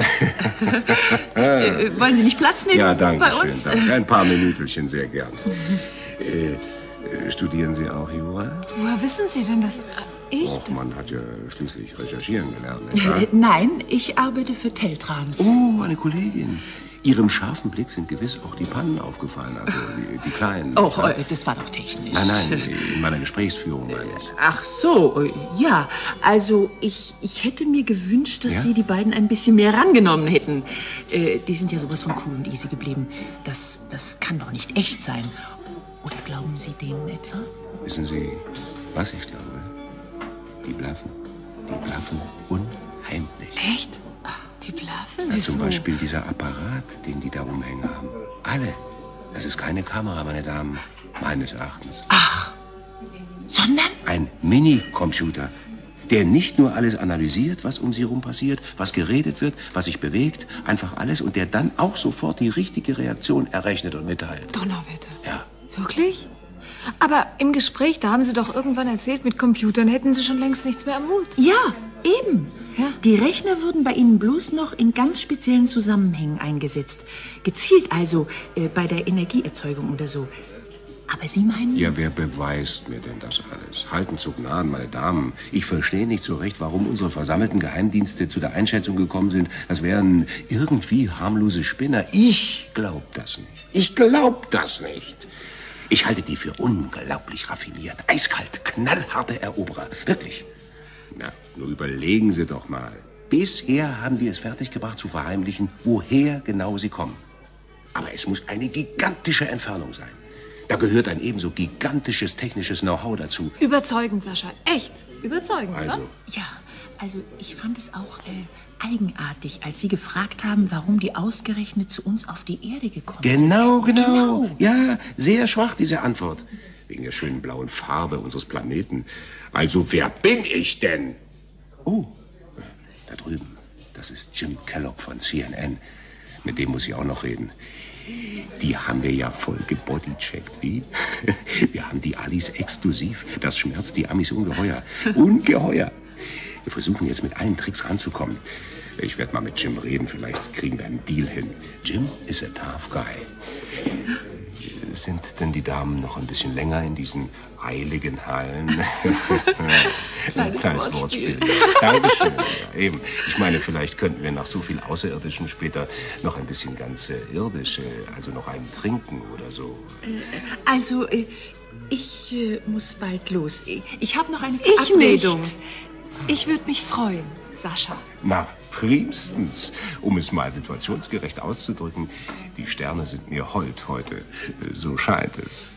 äh, wollen Sie nicht Platz nehmen ja, danke bei uns? Schön, danke. Ein paar Minütelchen, sehr gern. äh, äh, studieren Sie auch Jura? Woher wissen Sie denn, dass ich Och, das... man hat ja schließlich recherchieren gelernt, nicht wahr? Äh, nein, ich arbeite für Teltrans. Oh, eine Kollegin. Ihrem scharfen Blick sind gewiss auch die Pannen aufgefallen, also die, die kleinen. Oh, ja? Das war doch technisch. Nein, nein, in meiner Gesprächsführung meine ich. Ach so, ja. Also ich, ich hätte mir gewünscht, dass ja? Sie die beiden ein bisschen mehr rangenommen hätten. Äh, die sind ja sowas von cool und easy geblieben. Das, das kann doch nicht echt sein. Oder glauben Sie denen etwa? Wissen Sie, was ich glaube? Die bluffen. Die bluffen unheimlich. Echt? Die bluffen? Ja, Wieso? zum Beispiel dieser Apparat, den die da umhängen haben. Alle. Das ist keine Kamera, meine Damen. Meines Erachtens. Ach. Sondern? Ein Mini-Computer, der nicht nur alles analysiert, was um sie herum passiert, was geredet wird, was sich bewegt, einfach alles, und der dann auch sofort die richtige Reaktion errechnet und mitteilt. Donnerwetter. Ja. Wirklich? Aber im Gespräch, da haben Sie doch irgendwann erzählt, mit Computern hätten Sie schon längst nichts mehr am Hut. Ja, eben. Ja? Die Rechner würden bei Ihnen bloß noch in ganz speziellen Zusammenhängen eingesetzt. Gezielt also äh, bei der Energieerzeugung oder so. Aber Sie meinen... Ja, wer beweist mir denn das alles? Halten zu Gnaden, meine Damen. Ich verstehe nicht so recht, warum unsere versammelten Geheimdienste zu der Einschätzung gekommen sind, das wären irgendwie harmlose Spinner. Ich glaub das nicht. Ich glaub das nicht. Ich halte die für unglaublich raffiniert, eiskalt, knallharte Eroberer. Wirklich. Na, nur überlegen Sie doch mal. Bisher haben wir es fertiggebracht zu verheimlichen, woher genau sie kommen. Aber es muss eine gigantische Entfernung sein. Da gehört ein ebenso gigantisches technisches Know-how dazu. Überzeugend, Sascha. Echt. Überzeugend, Also. oder? Ja, also ich fand es auch äh, eigenartig, als Sie gefragt haben, warum die ausgerechnet zu uns auf die Erde gekommen Genau, sind. genau, Genau. Ja, sehr schwach, diese Antwort. Wegen der schönen blauen Farbe unseres Planeten. Also, wer bin ich denn? Oh, da drüben. Das ist Jim Kellogg von C N N. Mit dem muss ich auch noch reden. Die haben wir ja voll gebodycheckt, wie? Wir haben die Alis exklusiv. Das schmerzt die Amis ungeheuer. Ungeheuer. Wir versuchen jetzt mit allen Tricks ranzukommen. Ich werde mal mit Jim reden. Vielleicht kriegen wir einen Deal hin. Jim ist a tough guy. Sind denn die Damen noch ein bisschen länger in diesen eiligen Hallen? Kleines Wortspiel. Dankeschön. Ja, eben. Ich meine, vielleicht könnten wir nach so viel Außerirdischen später noch ein bisschen ganz äh, irdisch, äh, also noch einen trinken oder so. Also, äh, ich äh, muss bald los. Ich habe noch eine Ich Verabredung. nicht. Ich würde mich freuen, Sascha. Na, primstens. Um es mal situationsgerecht auszudrücken, die Sterne sind mir hold heute. So scheint es.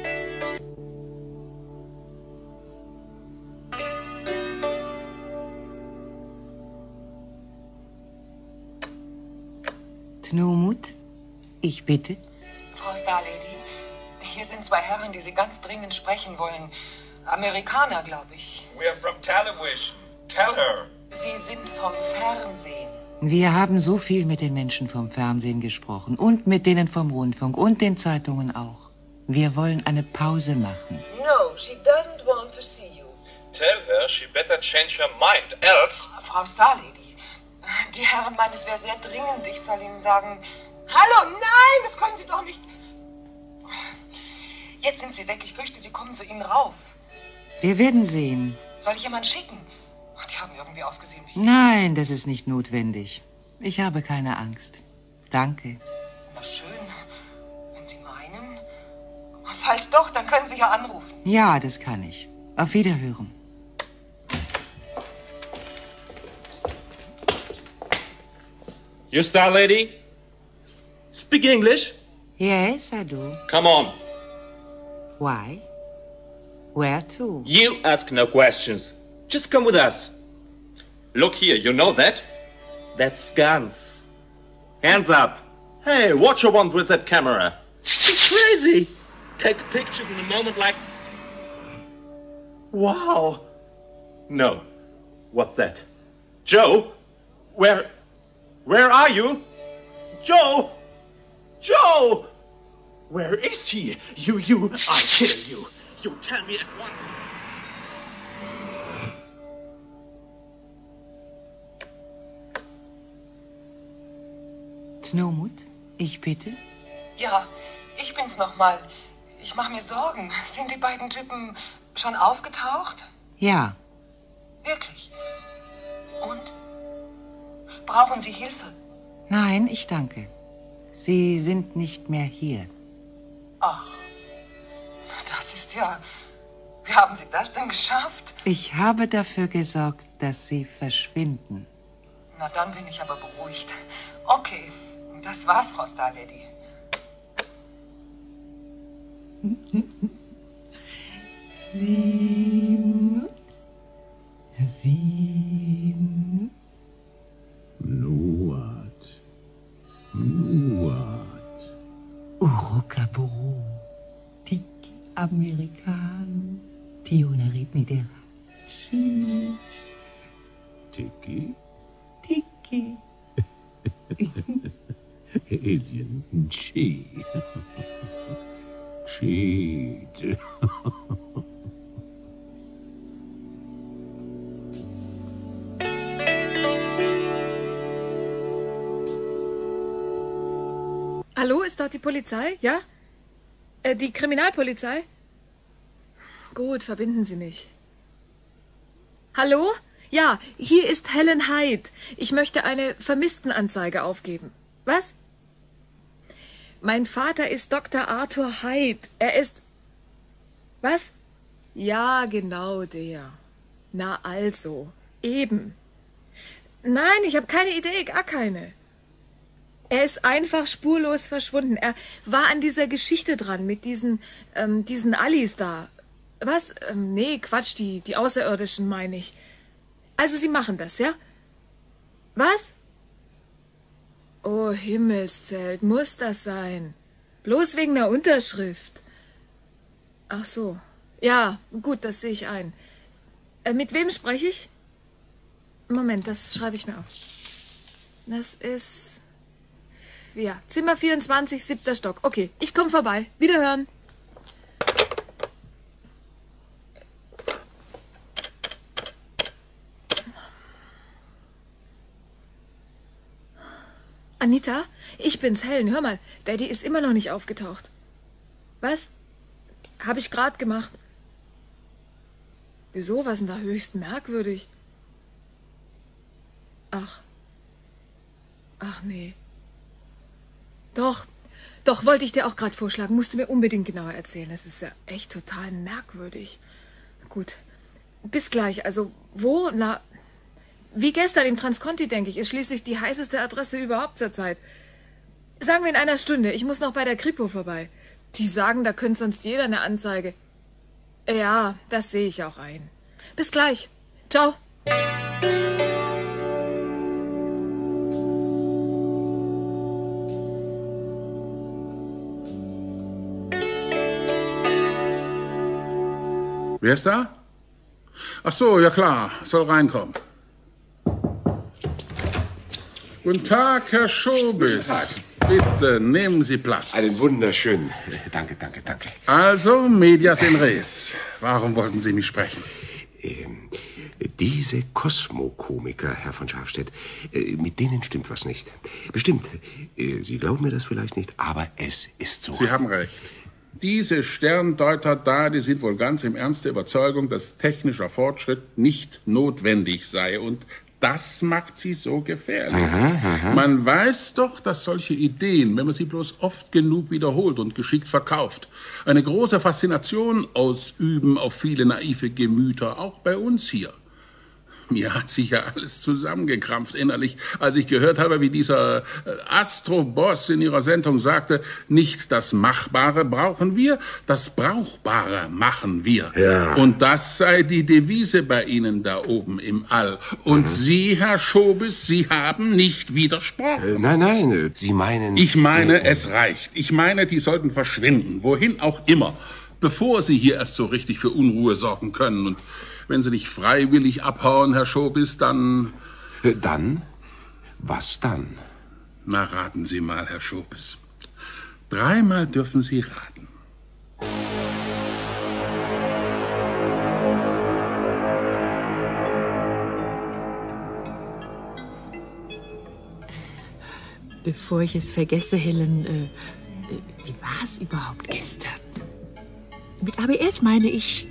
Tnomut, ich bitte. Frau Starlady, hier sind zwei Herren, die Sie ganz dringend sprechen wollen. Amerikaner, glaube ich. We're from television. Tell her. Sie sind vom Fernsehen. Wir haben so viel mit den Menschen vom Fernsehen gesprochen und mit denen vom Rundfunk und den Zeitungen auch. Wir wollen eine Pause machen. No, she doesn't want to see you. Tell her she better change her mind, else... Frau Starlady, die Herren meinen, es wäre sehr dringend. Ich soll Ihnen sagen... Hallo, nein, das können Sie doch nicht... Jetzt sind Sie weg. Ich fürchte, Sie kommen zu Ihnen rauf. Wir werden sehen. Soll ich jemanden schicken? Die haben irgendwie ausgesehen wie... Nein, das ist nicht notwendig. Ich habe keine Angst. Danke. Na schön, wenn Sie meinen. Falls doch, dann können Sie ja anrufen. Ja, das kann ich. Auf Wiederhören. You Star Lady? Speak English? Yes, I do. Come on. Why? Where to? You ask no questions. Just come with us. Look here, you know that? That's guns. Hands up. Hey, what you want with that camera? It's crazy. Take pictures in a moment like... Wow. No. What that? Joe? Where... Where are you? Joe! Joe! Where is he? You, you, I kill you. You tell me at once. Tnomut, ich bitte? Ja, ich bin's nochmal. Ich mache mir Sorgen. Sind die beiden Typen schon aufgetaucht? Ja. Wirklich? Und? Brauchen Sie Hilfe? Nein, ich danke. Sie sind nicht mehr hier. Ach, das ist ja... Wie haben Sie das denn geschafft? Ich habe dafür gesorgt, dass Sie verschwinden. Na, dann bin ich aber beruhigt. Okay, das war's, Frau Starlady. Sieben. Sieben. Nuat. Nuat. Urokaburu. Tiki Amerikan. Tionarit Niderachi. Tiki. Tiki. Alien Chi. Cheat. Hallo, ist dort die Polizei? Ja? Äh, die Kriminalpolizei? Gut, verbinden Sie mich. Hallo? Ja, hier ist Helen Hyde. Ich möchte eine Vermisstenanzeige aufgeben. Was? Mein Vater ist Doktor Arthur Hyde. Er ist... Was? Ja, genau der. Na also, eben. Nein, ich habe keine Idee, gar keine. Er ist einfach spurlos verschwunden. Er war an dieser Geschichte dran mit diesen, ähm, diesen Allis da. Was? Ähm, nee, Quatsch, die, die Außerirdischen meine ich. Also Sie machen das, ja? Was? Oh, Himmelszelt, muss das sein? Bloß wegen der Unterschrift. Ach so. Ja, gut, das sehe ich ein. Äh, mit wem spreche ich? Moment, das schreibe ich mir auf. Das ist... Ja, Zimmer vierundzwanzig, siebter Stock. Okay, ich komme vorbei. Wiederhören. Anita, ich bin's, Helen. Hör mal, Daddy ist immer noch nicht aufgetaucht. Was? Hab ich grad gemacht. Wieso? Was denn da höchst merkwürdig? Ach. Ach, nee. Doch, doch, wollte ich dir auch gerade vorschlagen. Musst du mir unbedingt genauer erzählen. Das ist ja echt total merkwürdig. Gut, bis gleich. Also, wo? Na, wie gestern im Transconti, denke ich. Ist schließlich die heißeste Adresse überhaupt zurzeit. Sagen wir in einer Stunde. Ich muss noch bei der Kripo vorbei. Die sagen, da könnte sonst jeder eine Anzeige. Ja, das sehe ich auch ein. Bis gleich. Ciao. Wer ist da? Ach so, ja klar, soll reinkommen. Guten Tag, Herr Schobis. Guten Tag. Bitte, nehmen Sie Platz. Einen wunderschönen. Danke, danke, danke. Also, medias in res. Warum wollten Sie mich sprechen? Ähm, diese Kosmokomiker, Herr von Schafstedt, äh, mit denen stimmt was nicht. Bestimmt. Äh, Sie glauben mir das vielleicht nicht, aber es ist so. Sie haben recht. Diese Sterndeuter da, die sind wohl ganz im Ernst der Überzeugung, dass technischer Fortschritt nicht notwendig sei. Und das macht sie so gefährlich. Aha, aha. Man weiß doch, dass solche Ideen, wenn man sie bloß oft genug wiederholt und geschickt verkauft, eine große Faszination ausüben auf viele naive Gemüter, auch bei uns hier. Mir hat sich ja alles zusammengekrampft innerlich, als ich gehört habe, wie dieser Astro-Boss in ihrer Sendung sagte, nicht das Machbare brauchen wir, das Brauchbare machen wir. Ja. Und das sei die Devise bei Ihnen da oben im All. Und mhm. Sie, Herr Schobis, Sie haben nicht widersprochen. Äh, nein, nein, äh, Sie meinen... Ich meine, äh, es reicht. Ich meine, die sollten verschwinden, wohin auch immer, bevor Sie hier erst so richtig für Unruhe sorgen können. Und wenn Sie nicht freiwillig abhauen, Herr Schobis, dann... Dann? Was dann? Na, raten Sie mal, Herr Schobis. Dreimal dürfen Sie raten. Bevor ich es vergesse, Helen, äh, wie war es überhaupt gestern? Mit A B S meine ich...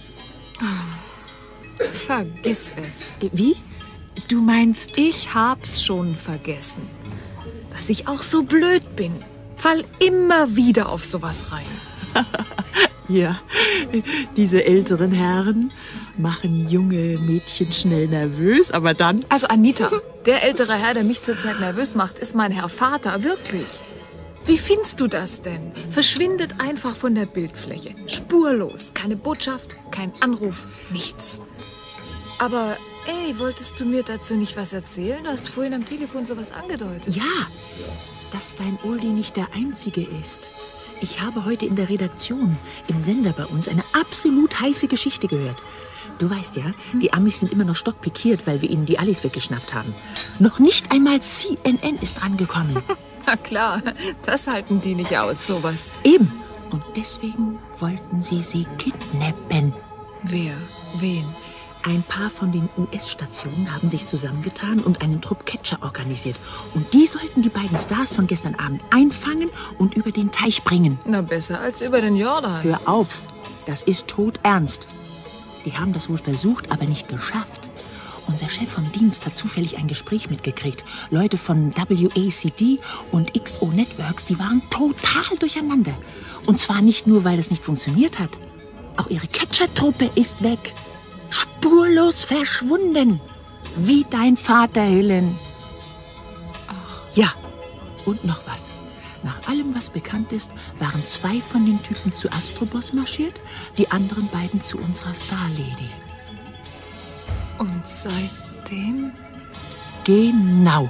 Vergiss es. Wie? Du meinst... Ich hab's schon vergessen. Dass ich auch so blöd bin. Fall immer wieder auf sowas rein. Ja, diese älteren Herren machen junge Mädchen schnell nervös, aber dann... Also Anita, der ältere Herr, der mich zurzeit nervös macht, ist mein Herr Vater, wirklich. Wie findest du das denn? Verschwindet einfach von der Bildfläche. Spurlos. Keine Botschaft, kein Anruf, nichts. Aber, ey, wolltest du mir dazu nicht was erzählen? Du hast vorhin am Telefon sowas angedeutet. Ja, dass dein Oldie nicht der Einzige ist. Ich habe heute in der Redaktion, im Sender bei uns, eine absolut heiße Geschichte gehört. Du weißt ja, die Amis sind immer noch stockpikiert, weil wir ihnen die Allis weggeschnappt haben. Noch nicht einmal C N N ist rangekommen. Na klar, das halten die nicht aus, sowas. Eben. Und deswegen wollten sie sie kidnappen. Wer? Wen? Ein paar von den U S-Stationen haben sich zusammengetan und einen Trupp Catcher organisiert. Und die sollten die beiden Stars von gestern Abend einfangen und über den Teich bringen. Na, besser als über den Jordan. Hör auf, das ist todernst. Die haben das wohl versucht, aber nicht geschafft. Unser Chef vom Dienst hat zufällig ein Gespräch mitgekriegt. Leute von W A C D und X O Networks, die waren total durcheinander. Und zwar nicht nur, weil es nicht funktioniert hat. Auch ihre Catcher-Truppe ist weg. Spurlos verschwunden. Wie dein Vater, Helen. Ach. Ja, Und noch was. Nach allem, was bekannt ist, waren zwei von den Typen zu Astrobos marschiert, die anderen beiden zu unserer Starlady. Und seitdem? Genau.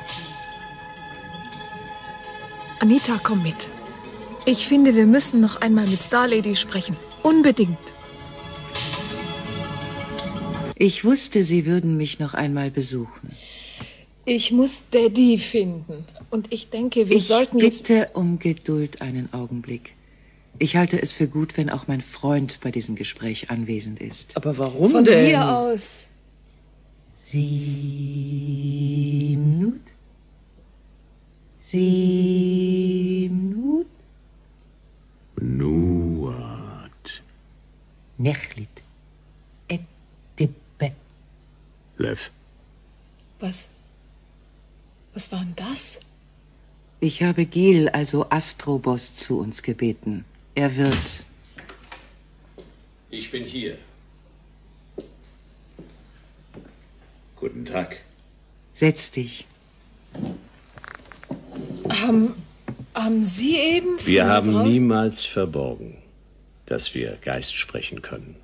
Anita, komm mit. Ich finde, wir müssen noch einmal mit Starlady sprechen. Unbedingt. Ich wusste, Sie würden mich noch einmal besuchen. Ich muss Daddy finden. Und ich denke, wir ich sollten jetzt... bitte um Geduld einen Augenblick. Ich halte es für gut, wenn auch mein Freund bei diesem Gespräch anwesend ist. Aber warum Von denn? mir aus. Sie Minut. Sie Minut. Nuat. Nechlit. Et tippe. Lev. Was? Was war denn das? Ich habe Gil, also Astrobos, zu uns gebeten. Er wird... Ich bin hier. Guten Tag. Setz dich. Haben, haben Sie eben... von Wir da haben draußen- niemals verborgen, dass wir Geist sprechen können.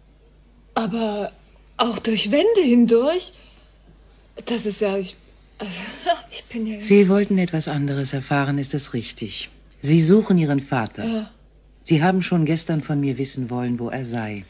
Aber auch durch Wände hindurch? Das ist ja... Ich, also, ich bin ja... Sie wollten etwas anderes erfahren, ist es richtig. Sie suchen Ihren Vater. Ja. Sie haben schon gestern von mir wissen wollen, wo er sei.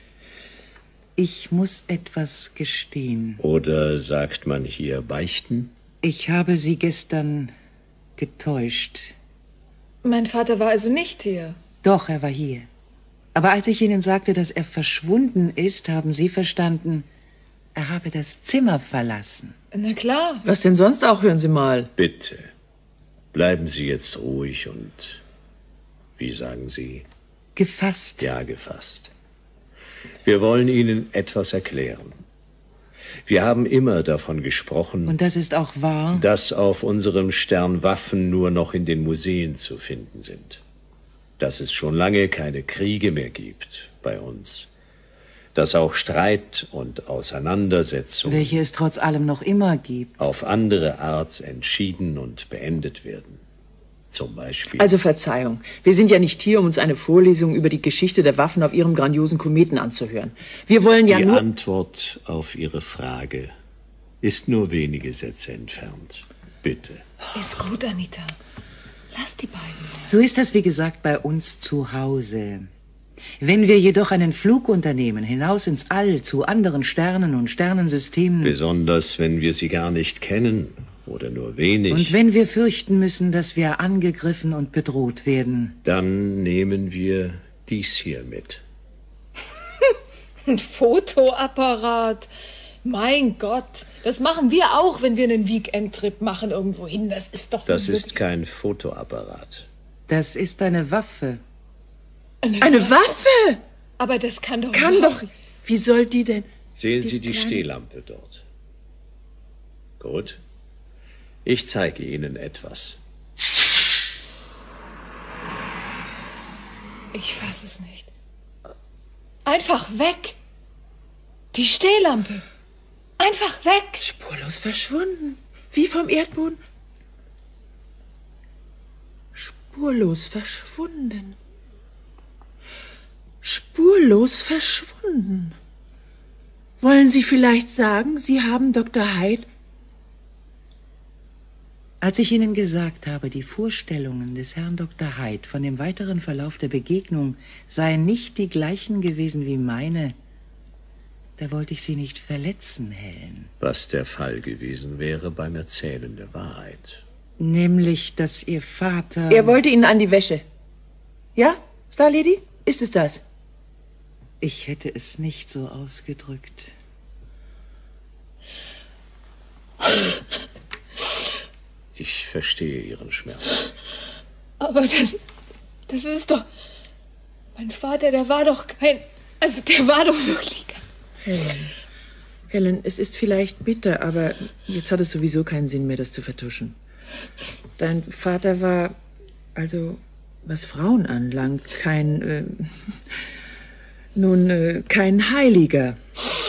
Ich muss etwas gestehen. Oder sagt man hier beichten? Ich habe Sie gestern getäuscht. Mein Vater war also nicht hier. Doch, er war hier. Aber als ich Ihnen sagte, dass er verschwunden ist, haben Sie verstanden, er habe das Zimmer verlassen. Na klar. Was denn sonst auch, hören Sie mal. Bitte, bleiben Sie jetzt ruhig und, wie sagen Sie? Gefasst. Ja, gefasst. Wir wollen Ihnen etwas erklären. Wir haben immer davon gesprochen, Und das ist auch wahr. dass auf unserem Stern Waffen nur noch in den Museen zu finden sind. Dass es schon lange keine Kriege mehr gibt bei uns. Dass auch Streit und Auseinandersetzungen Welche es trotz allem noch immer gibt. auf andere Art entschieden und beendet werden. Zum Beispiel... Also Verzeihung, wir sind ja nicht hier, um uns eine Vorlesung über die Geschichte der Waffen auf Ihrem grandiosen Kometen anzuhören. Wir wollen ja die nur... Antwort auf Ihre Frage ist nur wenige Sätze entfernt. Bitte. Ist gut, Anita. Lass die beiden. So ist das, wie gesagt, bei uns zu Hause. Wenn wir jedoch einen Flug unternehmen, hinaus ins All, zu anderen Sternen und Sternensystemen... Besonders, wenn wir sie gar nicht kennen oder nur wenig. Und wenn wir fürchten müssen, dass wir angegriffen und bedroht werden... Dann nehmen wir dies hier mit. Ein Fotoapparat. Mein Gott. Das machen wir auch, wenn wir einen Weekend-Trip machen irgendwo hin. Das ist doch... Das wirklich- ist kein Fotoapparat. Das ist eine Waffe. Eine, Eine Waffe? Aber das kann doch... Kann doch... Wie soll die denn... Sehen Sie Diese die kleine- Stehlampe dort. Gut. Ich zeige Ihnen etwas. Ich fass es nicht. Einfach weg. Die Stehlampe. Einfach weg. Spurlos verschwunden. Wie vom Erdboden. Spurlos verschwunden. Spurlos verschwunden. Wollen Sie vielleicht sagen, Sie haben Doktor Hyde... Als ich Ihnen gesagt habe, die Vorstellungen des Herrn Doktor Hyde von dem weiteren Verlauf der Begegnung seien nicht die gleichen gewesen wie meine, da wollte ich Sie nicht verletzen, Helen. Was der Fall gewesen wäre beim Erzählen der Wahrheit. Nämlich, dass Ihr Vater... Er wollte Ihnen an die Wäsche. Ja, Starlady? Ist es das? Ich hätte es nicht so ausgedrückt. Ich verstehe Ihren Schmerz. Aber das... Das ist doch... Mein Vater, der war doch kein... Also, der war doch wirklich kein... Helen, Helen, es ist vielleicht bitter, aber jetzt hat es sowieso keinen Sinn mehr, das zu vertuschen. Dein Vater war, also was Frauen anlangt, kein, äh, nun, äh, kein Heiliger.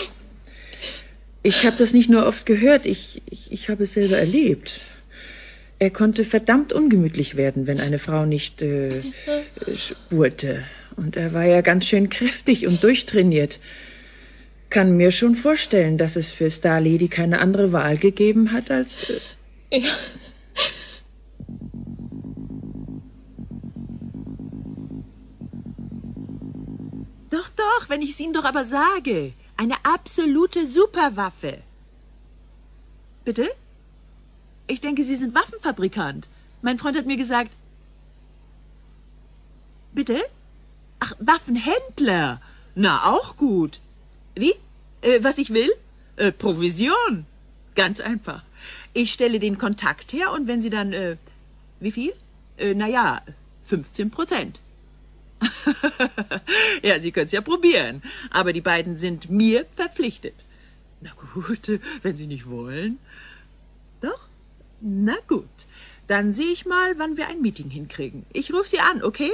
Ich habe das nicht nur oft gehört, ich, ich, ich habe es selber erlebt. Er konnte verdammt ungemütlich werden, wenn eine Frau nicht äh, spurte. Und er war ja ganz schön kräftig und durchtrainiert. Kann mir schon vorstellen, dass es für Starlady keine andere Wahl gegeben hat, als... Äh ja. Doch, doch, wenn ich es Ihnen doch aber sage. Eine absolute Superwaffe. Bitte? Ich denke, Sie sind Waffenfabrikant. Mein Freund hat mir gesagt... Bitte? Ach, Waffenhändler. Na, auch gut. Wie? Äh, was ich will? Äh, Provision. Ganz einfach. Ich stelle den Kontakt her und wenn Sie dann... Äh, wie viel? Äh, naja, fünfzehn Prozent. Ja, Sie können es ja probieren. Aber die beiden sind mir verpflichtet. Na gut, wenn Sie nicht wollen. Doch? Na gut. Dann sehe ich mal, wann wir ein Meeting hinkriegen. Ich rufe Sie an, okay?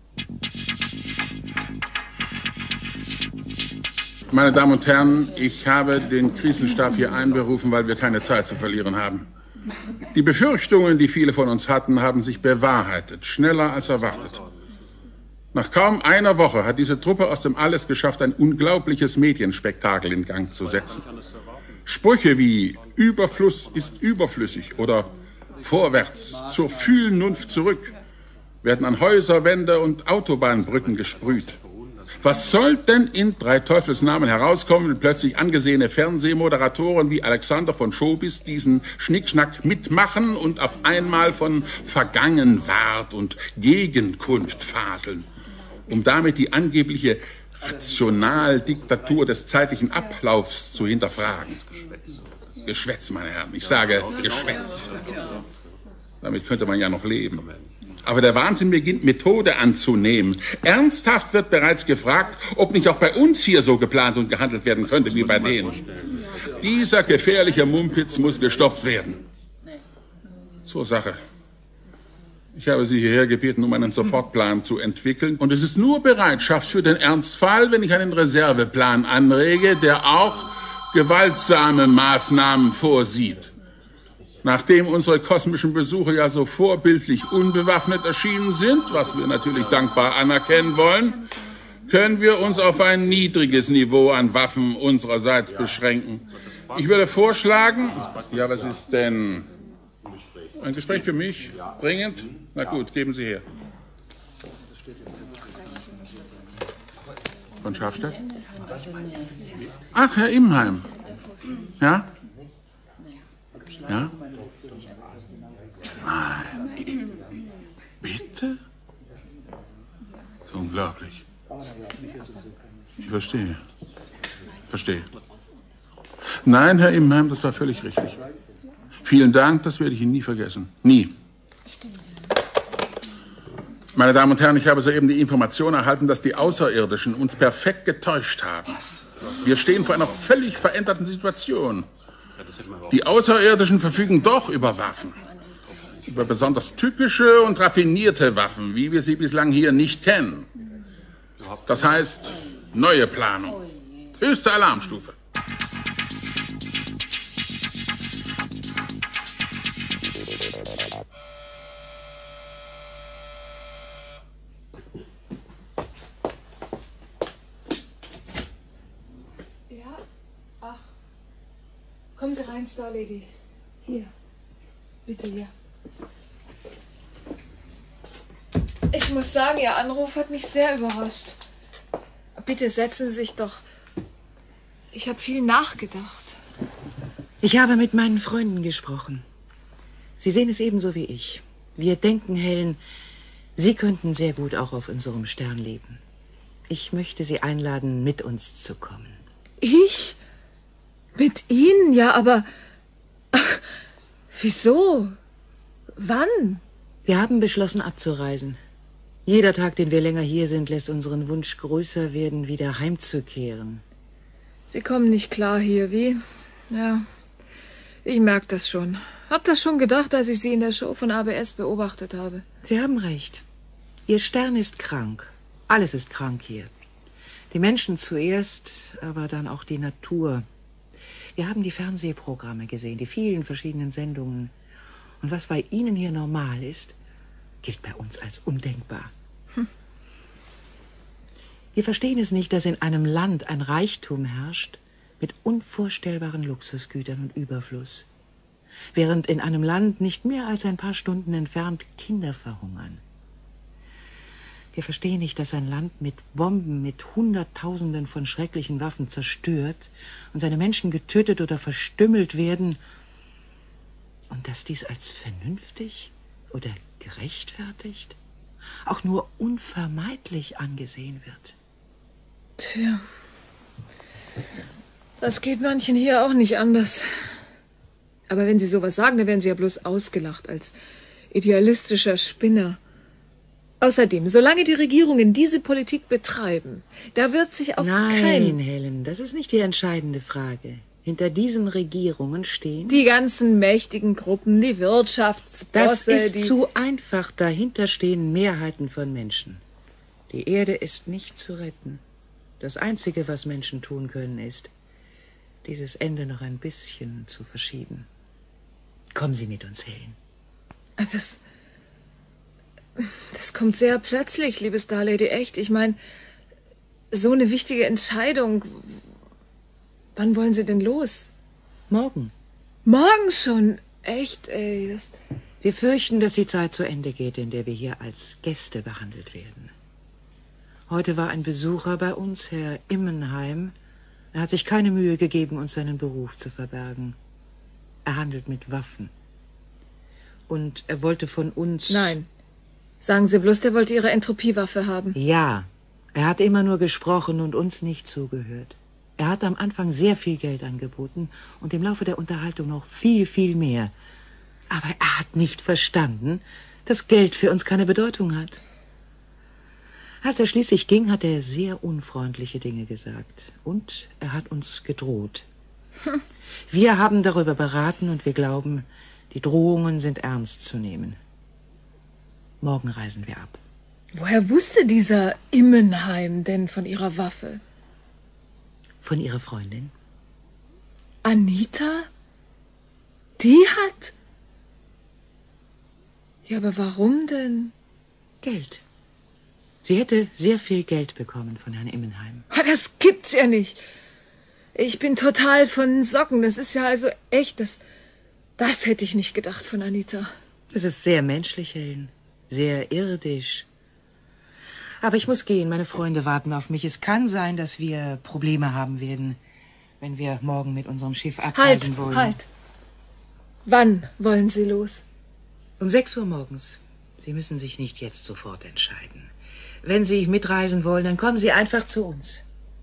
Meine Damen und Herren, ich habe den Krisenstab hier einberufen, weil wir keine Zeit zu verlieren haben. Die Befürchtungen, die viele von uns hatten, haben sich bewahrheitet. Schneller als erwartet. Nach kaum einer Woche hat diese Truppe aus dem Alles geschafft, ein unglaubliches Medienspektakel in Gang zu setzen. Sprüche wie Überfluss ist überflüssig oder Vorwärts zur Fühlnunft zurück werden an Häuser, Wände und Autobahnbrücken gesprüht. Was soll denn in drei Teufels Namen herauskommen, wenn plötzlich angesehene Fernsehmoderatoren wie Alexander von Schorbis diesen Schnickschnack mitmachen und auf einmal von Vergangenwart und Gegenkunft faseln, um damit die angebliche Rationaldiktatur des zeitlichen Ablaufs zu hinterfragen? Geschwätz, meine Herren, ich sage Geschwätz. Damit könnte man ja noch leben. Aber der Wahnsinn beginnt, Methode anzunehmen. Ernsthaft wird bereits gefragt, ob nicht auch bei uns hier so geplant und gehandelt werden könnte wie bei denen. Dieser gefährliche Mumpitz muss gestoppt werden. Zur Sache. Ich habe Sie hierher gebeten, um einen Sofortplan zu entwickeln. Und es ist nur Bereitschaft für den Ernstfall, wenn ich einen Reserveplan anrege, der auch gewaltsame Maßnahmen vorsieht. Nachdem unsere kosmischen Besucher ja so vorbildlich unbewaffnet erschienen sind, was wir natürlich dankbar anerkennen wollen, können wir uns auf ein niedriges Niveau an Waffen unsererseits beschränken. Ich würde vorschlagen, ja, was ist denn? Ein Gespräch für mich? Dringend? Na gut, geben Sie her. Von Schafstadt? Ach, Herr Imheim. Ja? Ja? Nein. Bitte? Unglaublich. Ich verstehe. Verstehe. Nein, Herr Imheim, das war völlig richtig. Vielen Dank, das werde ich Ihnen nie vergessen. Nie. Meine Damen und Herren, ich habe soeben die Information erhalten, dass die Außerirdischen uns perfekt getäuscht haben. Wir stehen vor einer völlig veränderten Situation. Die Außerirdischen verfügen doch über Waffen. Über besonders tückische und raffinierte Waffen, wie wir sie bislang hier nicht kennen. Das heißt, neue Planung. Höchste Alarmstufe. Ja, ach. Kommen Sie rein, Starlady. Hier. Bitte, ja. Ich muss sagen, Ihr Anruf hat mich sehr überrascht. Bitte setzen Sie sich doch. Ich habe viel nachgedacht. Ich habe mit meinen Freunden gesprochen. Sie sehen es ebenso wie ich. Wir denken, Helen, Sie könnten sehr gut auch auf unserem Stern leben. Ich möchte Sie einladen, mit uns zu kommen. Ich? Mit Ihnen? Ja, aber... Ach, wieso? Wann? Wir haben beschlossen, abzureisen. Jeder Tag, den wir länger hier sind, lässt unseren Wunsch größer werden, wieder heimzukehren. Sie kommen nicht klar hier, wie? Ja, ich merke das schon. Hab das schon gedacht, als ich Sie in der Show von A B S beobachtet habe. Sie haben recht. Ihr Stern ist krank. Alles ist krank hier. Die Menschen zuerst, aber dann auch die Natur. Wir haben die Fernsehprogramme gesehen, die vielen verschiedenen Sendungen. Und was bei Ihnen hier normal ist, gilt bei uns als undenkbar. Hm. Wir verstehen es nicht, dass in einem Land ein Reichtum herrscht mit unvorstellbaren Luxusgütern und Überfluss, während in einem Land nicht mehr als ein paar Stunden entfernt Kinder verhungern. Wir verstehen nicht, dass ein Land mit Bomben, mit Hunderttausenden von schrecklichen Waffen zerstört und seine Menschen getötet oder verstümmelt werden und dass dies als vernünftig oder gerechtfertigt, auch nur unvermeidlich angesehen wird. Tja, das geht manchen hier auch nicht anders. Aber wenn Sie sowas sagen, dann werden Sie ja bloß ausgelacht als idealistischer Spinner. Außerdem, solange die Regierungen diese Politik betreiben, da wird sich auf Nein, kein... Helen, das ist nicht die entscheidende Frage. Hinter diesen Regierungen stehen... Die ganzen mächtigen Gruppen, die Wirtschaftsbosse, Das ist die... zu einfach. Dahinter stehen Mehrheiten von Menschen. Die Erde ist nicht zu retten. Das Einzige, was Menschen tun können, ist, dieses Ende noch ein bisschen zu verschieben. Kommen Sie mit uns, Helen. Das... Das kommt sehr plötzlich, liebe Starlady, echt. Ich meine, so eine wichtige Entscheidung. Wann wollen Sie denn los? Morgen. Morgen schon? Echt, ey. Das... Wir fürchten, dass die Zeit zu Ende geht, in der wir hier als Gäste behandelt werden. Heute war ein Besucher bei uns, Herr Immenheim. Er hat sich keine Mühe gegeben, uns seinen Beruf zu verbergen. Er handelt mit Waffen. Und er wollte von uns... Nein. Sagen Sie bloß, der wollte Ihre Entropiewaffe haben. Ja, er hat immer nur gesprochen und uns nicht zugehört. Er hat am Anfang sehr viel Geld angeboten und im Laufe der Unterhaltung noch viel, viel mehr. Aber er hat nicht verstanden, dass Geld für uns keine Bedeutung hat. Als er schließlich ging, hat er sehr unfreundliche Dinge gesagt. Und er hat uns gedroht. Hm. Wir haben darüber beraten und wir glauben, die Drohungen sind ernst zu nehmen. Morgen reisen wir ab. Woher wusste dieser Immenheim denn von Ihrer Waffe? Von Ihrer Freundin? Anita? Die hat... Ja, aber warum denn? Geld. Sie hätte sehr viel Geld bekommen von Herrn Immenheim. Das gibt's ja nicht. Ich bin total von Socken. Das ist ja also echt, das, das hätte ich nicht gedacht von Anita. Das ist sehr menschlich, Helen. Sehr irdisch. Aber ich muss gehen, meine Freunde warten auf mich. Es kann sein, dass wir Probleme haben werden, wenn wir morgen mit unserem Schiff abreisen halt, wollen. Halt, Wann wollen Sie los? Um sechs Uhr morgens. Sie müssen sich nicht jetzt sofort entscheiden. Wenn Sie mitreisen wollen, dann kommen Sie einfach zu uns.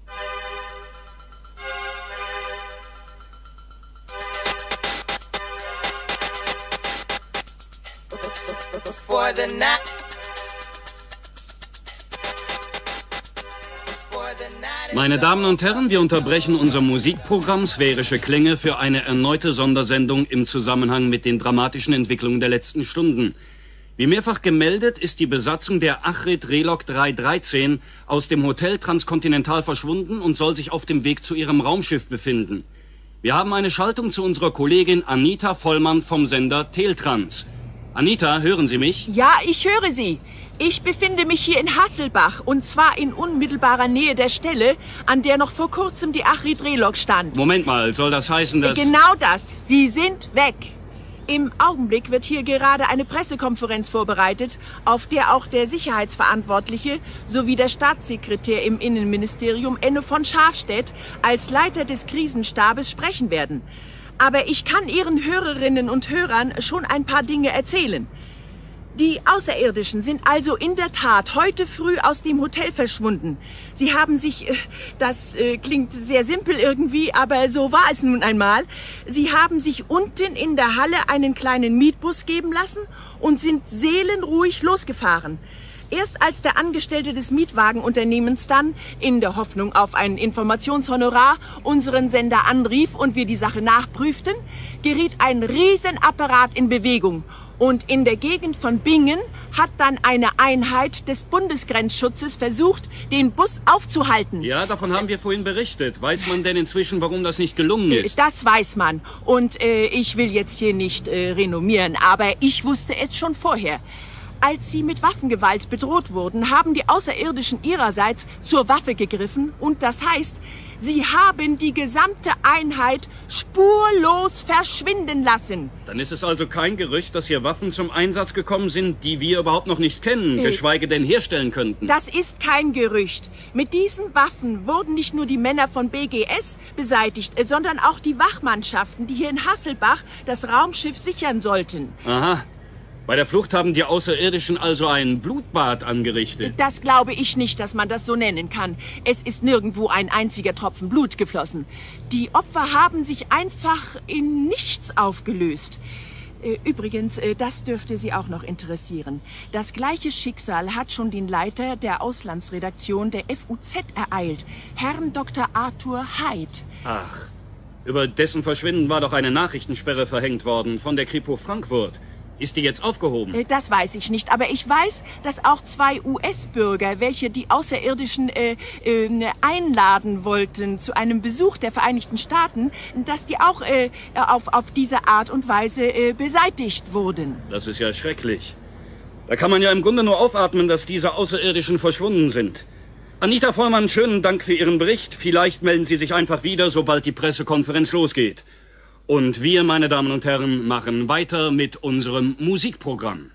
Meine Damen und Herren, wir unterbrechen unser Musikprogramm Sphärische Klänge für eine erneute Sondersendung im Zusammenhang mit den dramatischen Entwicklungen der letzten Stunden. Wie mehrfach gemeldet, ist die Besatzung der Achrit Relok drei dreizehn aus dem Hotel Transkontinental verschwunden und soll sich auf dem Weg zu ihrem Raumschiff befinden. Wir haben eine Schaltung zu unserer Kollegin Anita Vollmann vom Sender Teltrans. Anita, hören Sie mich? Ja, ich höre Sie. Ich befinde mich hier in Hasselbach und zwar in unmittelbarer Nähe der Stelle, an der noch vor kurzem die Achrit Relok stand. Moment mal, soll das heißen, dass... Genau das. Sie sind weg. Im Augenblick wird hier gerade eine Pressekonferenz vorbereitet, auf der auch der Sicherheitsverantwortliche sowie der Staatssekretär im Innenministerium Enno von Schafstedt als Leiter des Krisenstabes sprechen werden. Aber ich kann Ihren Hörerinnen und Hörern schon ein paar Dinge erzählen. Die Außerirdischen sind also in der Tat heute früh aus dem Hotel verschwunden. Sie haben sich, das klingt sehr simpel irgendwie, aber so war es nun einmal, sie haben sich unten in der Halle einen kleinen Mietbus geben lassen und sind seelenruhig losgefahren. Erst als der Angestellte des Mietwagenunternehmens dann, in der Hoffnung auf ein Informationshonorar, unseren Sender anrief und wir die Sache nachprüften, geriet ein Riesenapparat in Bewegung. Und in der Gegend von Bingen hat dann eine Einheit des Bundesgrenzschutzes versucht, den Bus aufzuhalten. Ja, davon haben wir vorhin berichtet. Weiß man denn inzwischen, warum das nicht gelungen ist? Das weiß man. Und äh, ich will jetzt hier nicht äh, renommieren, aber ich wusste es schon vorher. Als sie mit Waffengewalt bedroht wurden, haben die Außerirdischen ihrerseits zur Waffe gegriffen. Und das heißt, sie haben die gesamte Einheit spurlos verschwinden lassen. Dann ist es also kein Gerücht, dass hier Waffen zum Einsatz gekommen sind, die wir überhaupt noch nicht kennen, Nee. geschweige denn herstellen könnten. Das ist kein Gerücht. Mit diesen Waffen wurden nicht nur die Männer von B G S beseitigt, sondern auch die Wachmannschaften, die hier in Hasselbach das Raumschiff sichern sollten. Aha. Bei der Flucht haben die Außerirdischen also ein Blutbad angerichtet. Das glaube ich nicht, dass man das so nennen kann. Es ist nirgendwo ein einziger Tropfen Blut geflossen. Die Opfer haben sich einfach in nichts aufgelöst. Äh, Übrigens, äh, das dürfte Sie auch noch interessieren. Das gleiche Schicksal hat schon den Leiter der Auslandsredaktion der F U Z ereilt, Herrn Doktor Arthur Haidt. Ach, über dessen Verschwinden war doch eine Nachrichtensperre verhängt worden von der Kripo Frankfurt. Ist die jetzt aufgehoben? Äh, Das weiß ich nicht, aber ich weiß, dass auch zwei U S-Bürger, welche die Außerirdischen äh, äh, einladen wollten zu einem Besuch der Vereinigten Staaten, dass die auch äh, auf, auf diese Art und Weise äh, beseitigt wurden. Das ist ja schrecklich. Da kann man ja im Grunde nur aufatmen, dass diese Außerirdischen verschwunden sind. Anita Vollmann, schönen Dank für Ihren Bericht. Vielleicht melden Sie sich einfach wieder, sobald die Pressekonferenz losgeht. Und wir, meine Damen und Herren, machen weiter mit unserem Musikprogramm.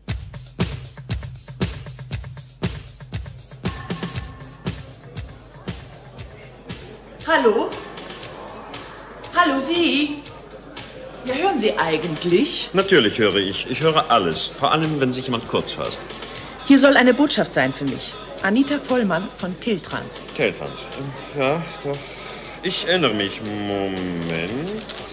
Hallo? Hallo, Sie? Ja, hören Sie eigentlich? Natürlich höre ich. Ich höre alles. Vor allem, wenn sich jemand kurz fasst. Hier soll eine Botschaft sein für mich. Anita Vollmann von Tiltrans. Teltrans. Ja, doch. Ich erinnere mich. Moment.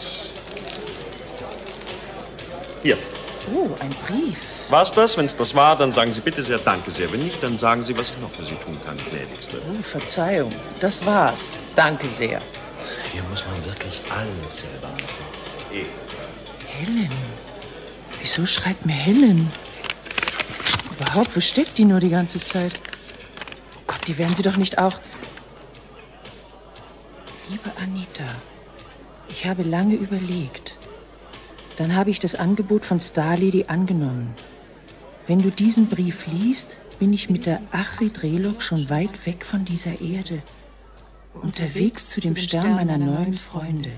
Hier. Oh, ein Brief. War's das? Wenn es das war, dann sagen Sie bitte sehr Danke sehr. Wenn nicht, dann sagen Sie, was ich noch für Sie tun kann, gnädigste. Oh, Verzeihung. Das war's. Danke sehr. Hier muss man wirklich alles selber machen. Eh. Helen. Wieso schreibt mir Helen? Überhaupt, wo steckt die nur die ganze Zeit? Oh Gott, die werden sie doch nicht auch... Liebe Anita, ich habe lange überlegt. Dann habe ich das Angebot von Starlady angenommen. Wenn du diesen Brief liest, bin ich mit der Achrid Relok schon weit weg von dieser Erde. Unterwegs zu dem Stern meiner neuen Freunde.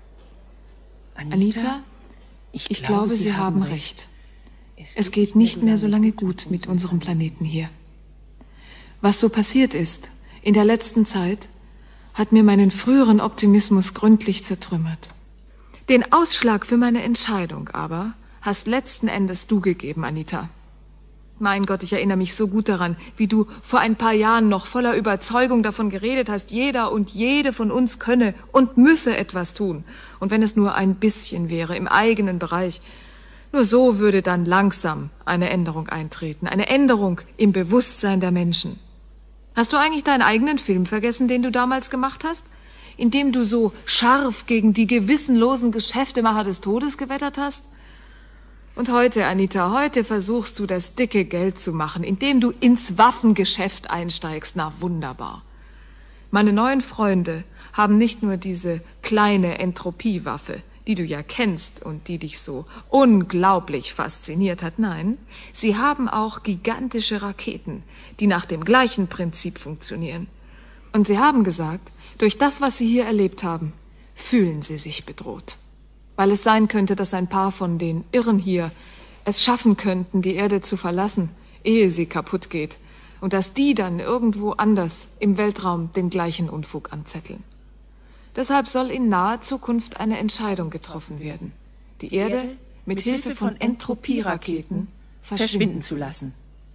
Anita, ich, ich glaube, glaube, Sie haben recht. Es geht nicht mehr so lange gut mit unserem Planeten hier. Was so passiert ist in der letzten Zeit, hat mir meinen früheren Optimismus gründlich zertrümmert. Den Ausschlag für meine Entscheidung aber hast letzten Endes du gegeben, Anita. Mein Gott, ich erinnere mich so gut daran, wie du vor ein paar Jahren noch voller Überzeugung davon geredet hast, jeder und jede von uns könne und müsse etwas tun. Und wenn es nur ein bisschen wäre im eigenen Bereich, nur so würde dann langsam eine Änderung eintreten, eine Änderung im Bewusstsein der Menschen. Hast du eigentlich deinen eigenen Film vergessen, den du damals gemacht hast? In dem du so scharf gegen die gewissenlosen Geschäftemacher des Todes gewettert hast? Und heute, Anita, heute versuchst du, das dicke Geld zu machen, indem du ins Waffengeschäft einsteigst. Na, wunderbar. Meine neuen Freunde haben nicht nur diese kleine Entropiewaffe, die du ja kennst und die dich so unglaublich fasziniert hat. Nein, sie haben auch gigantische Raketen, die nach dem gleichen Prinzip funktionieren. Und sie haben gesagt, durch das, was sie hier erlebt haben, fühlen sie sich bedroht. Weil es sein könnte, dass ein paar von den Irren hier es schaffen könnten, die Erde zu verlassen, ehe sie kaputt geht, und dass die dann irgendwo anders im Weltraum den gleichen Unfug anzetteln. Deshalb soll in naher Zukunft eine Entscheidung getroffen werden, die Erde mit Hilfe von Entropieraketen verschwinden zu lassen.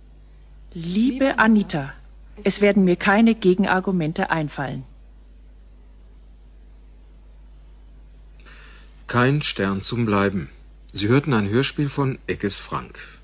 Liebe Anita, es werden mir keine Gegenargumente einfallen. Kein Stern zum Bleiben. Sie hörten ein Hörspiel von Eckes Frank.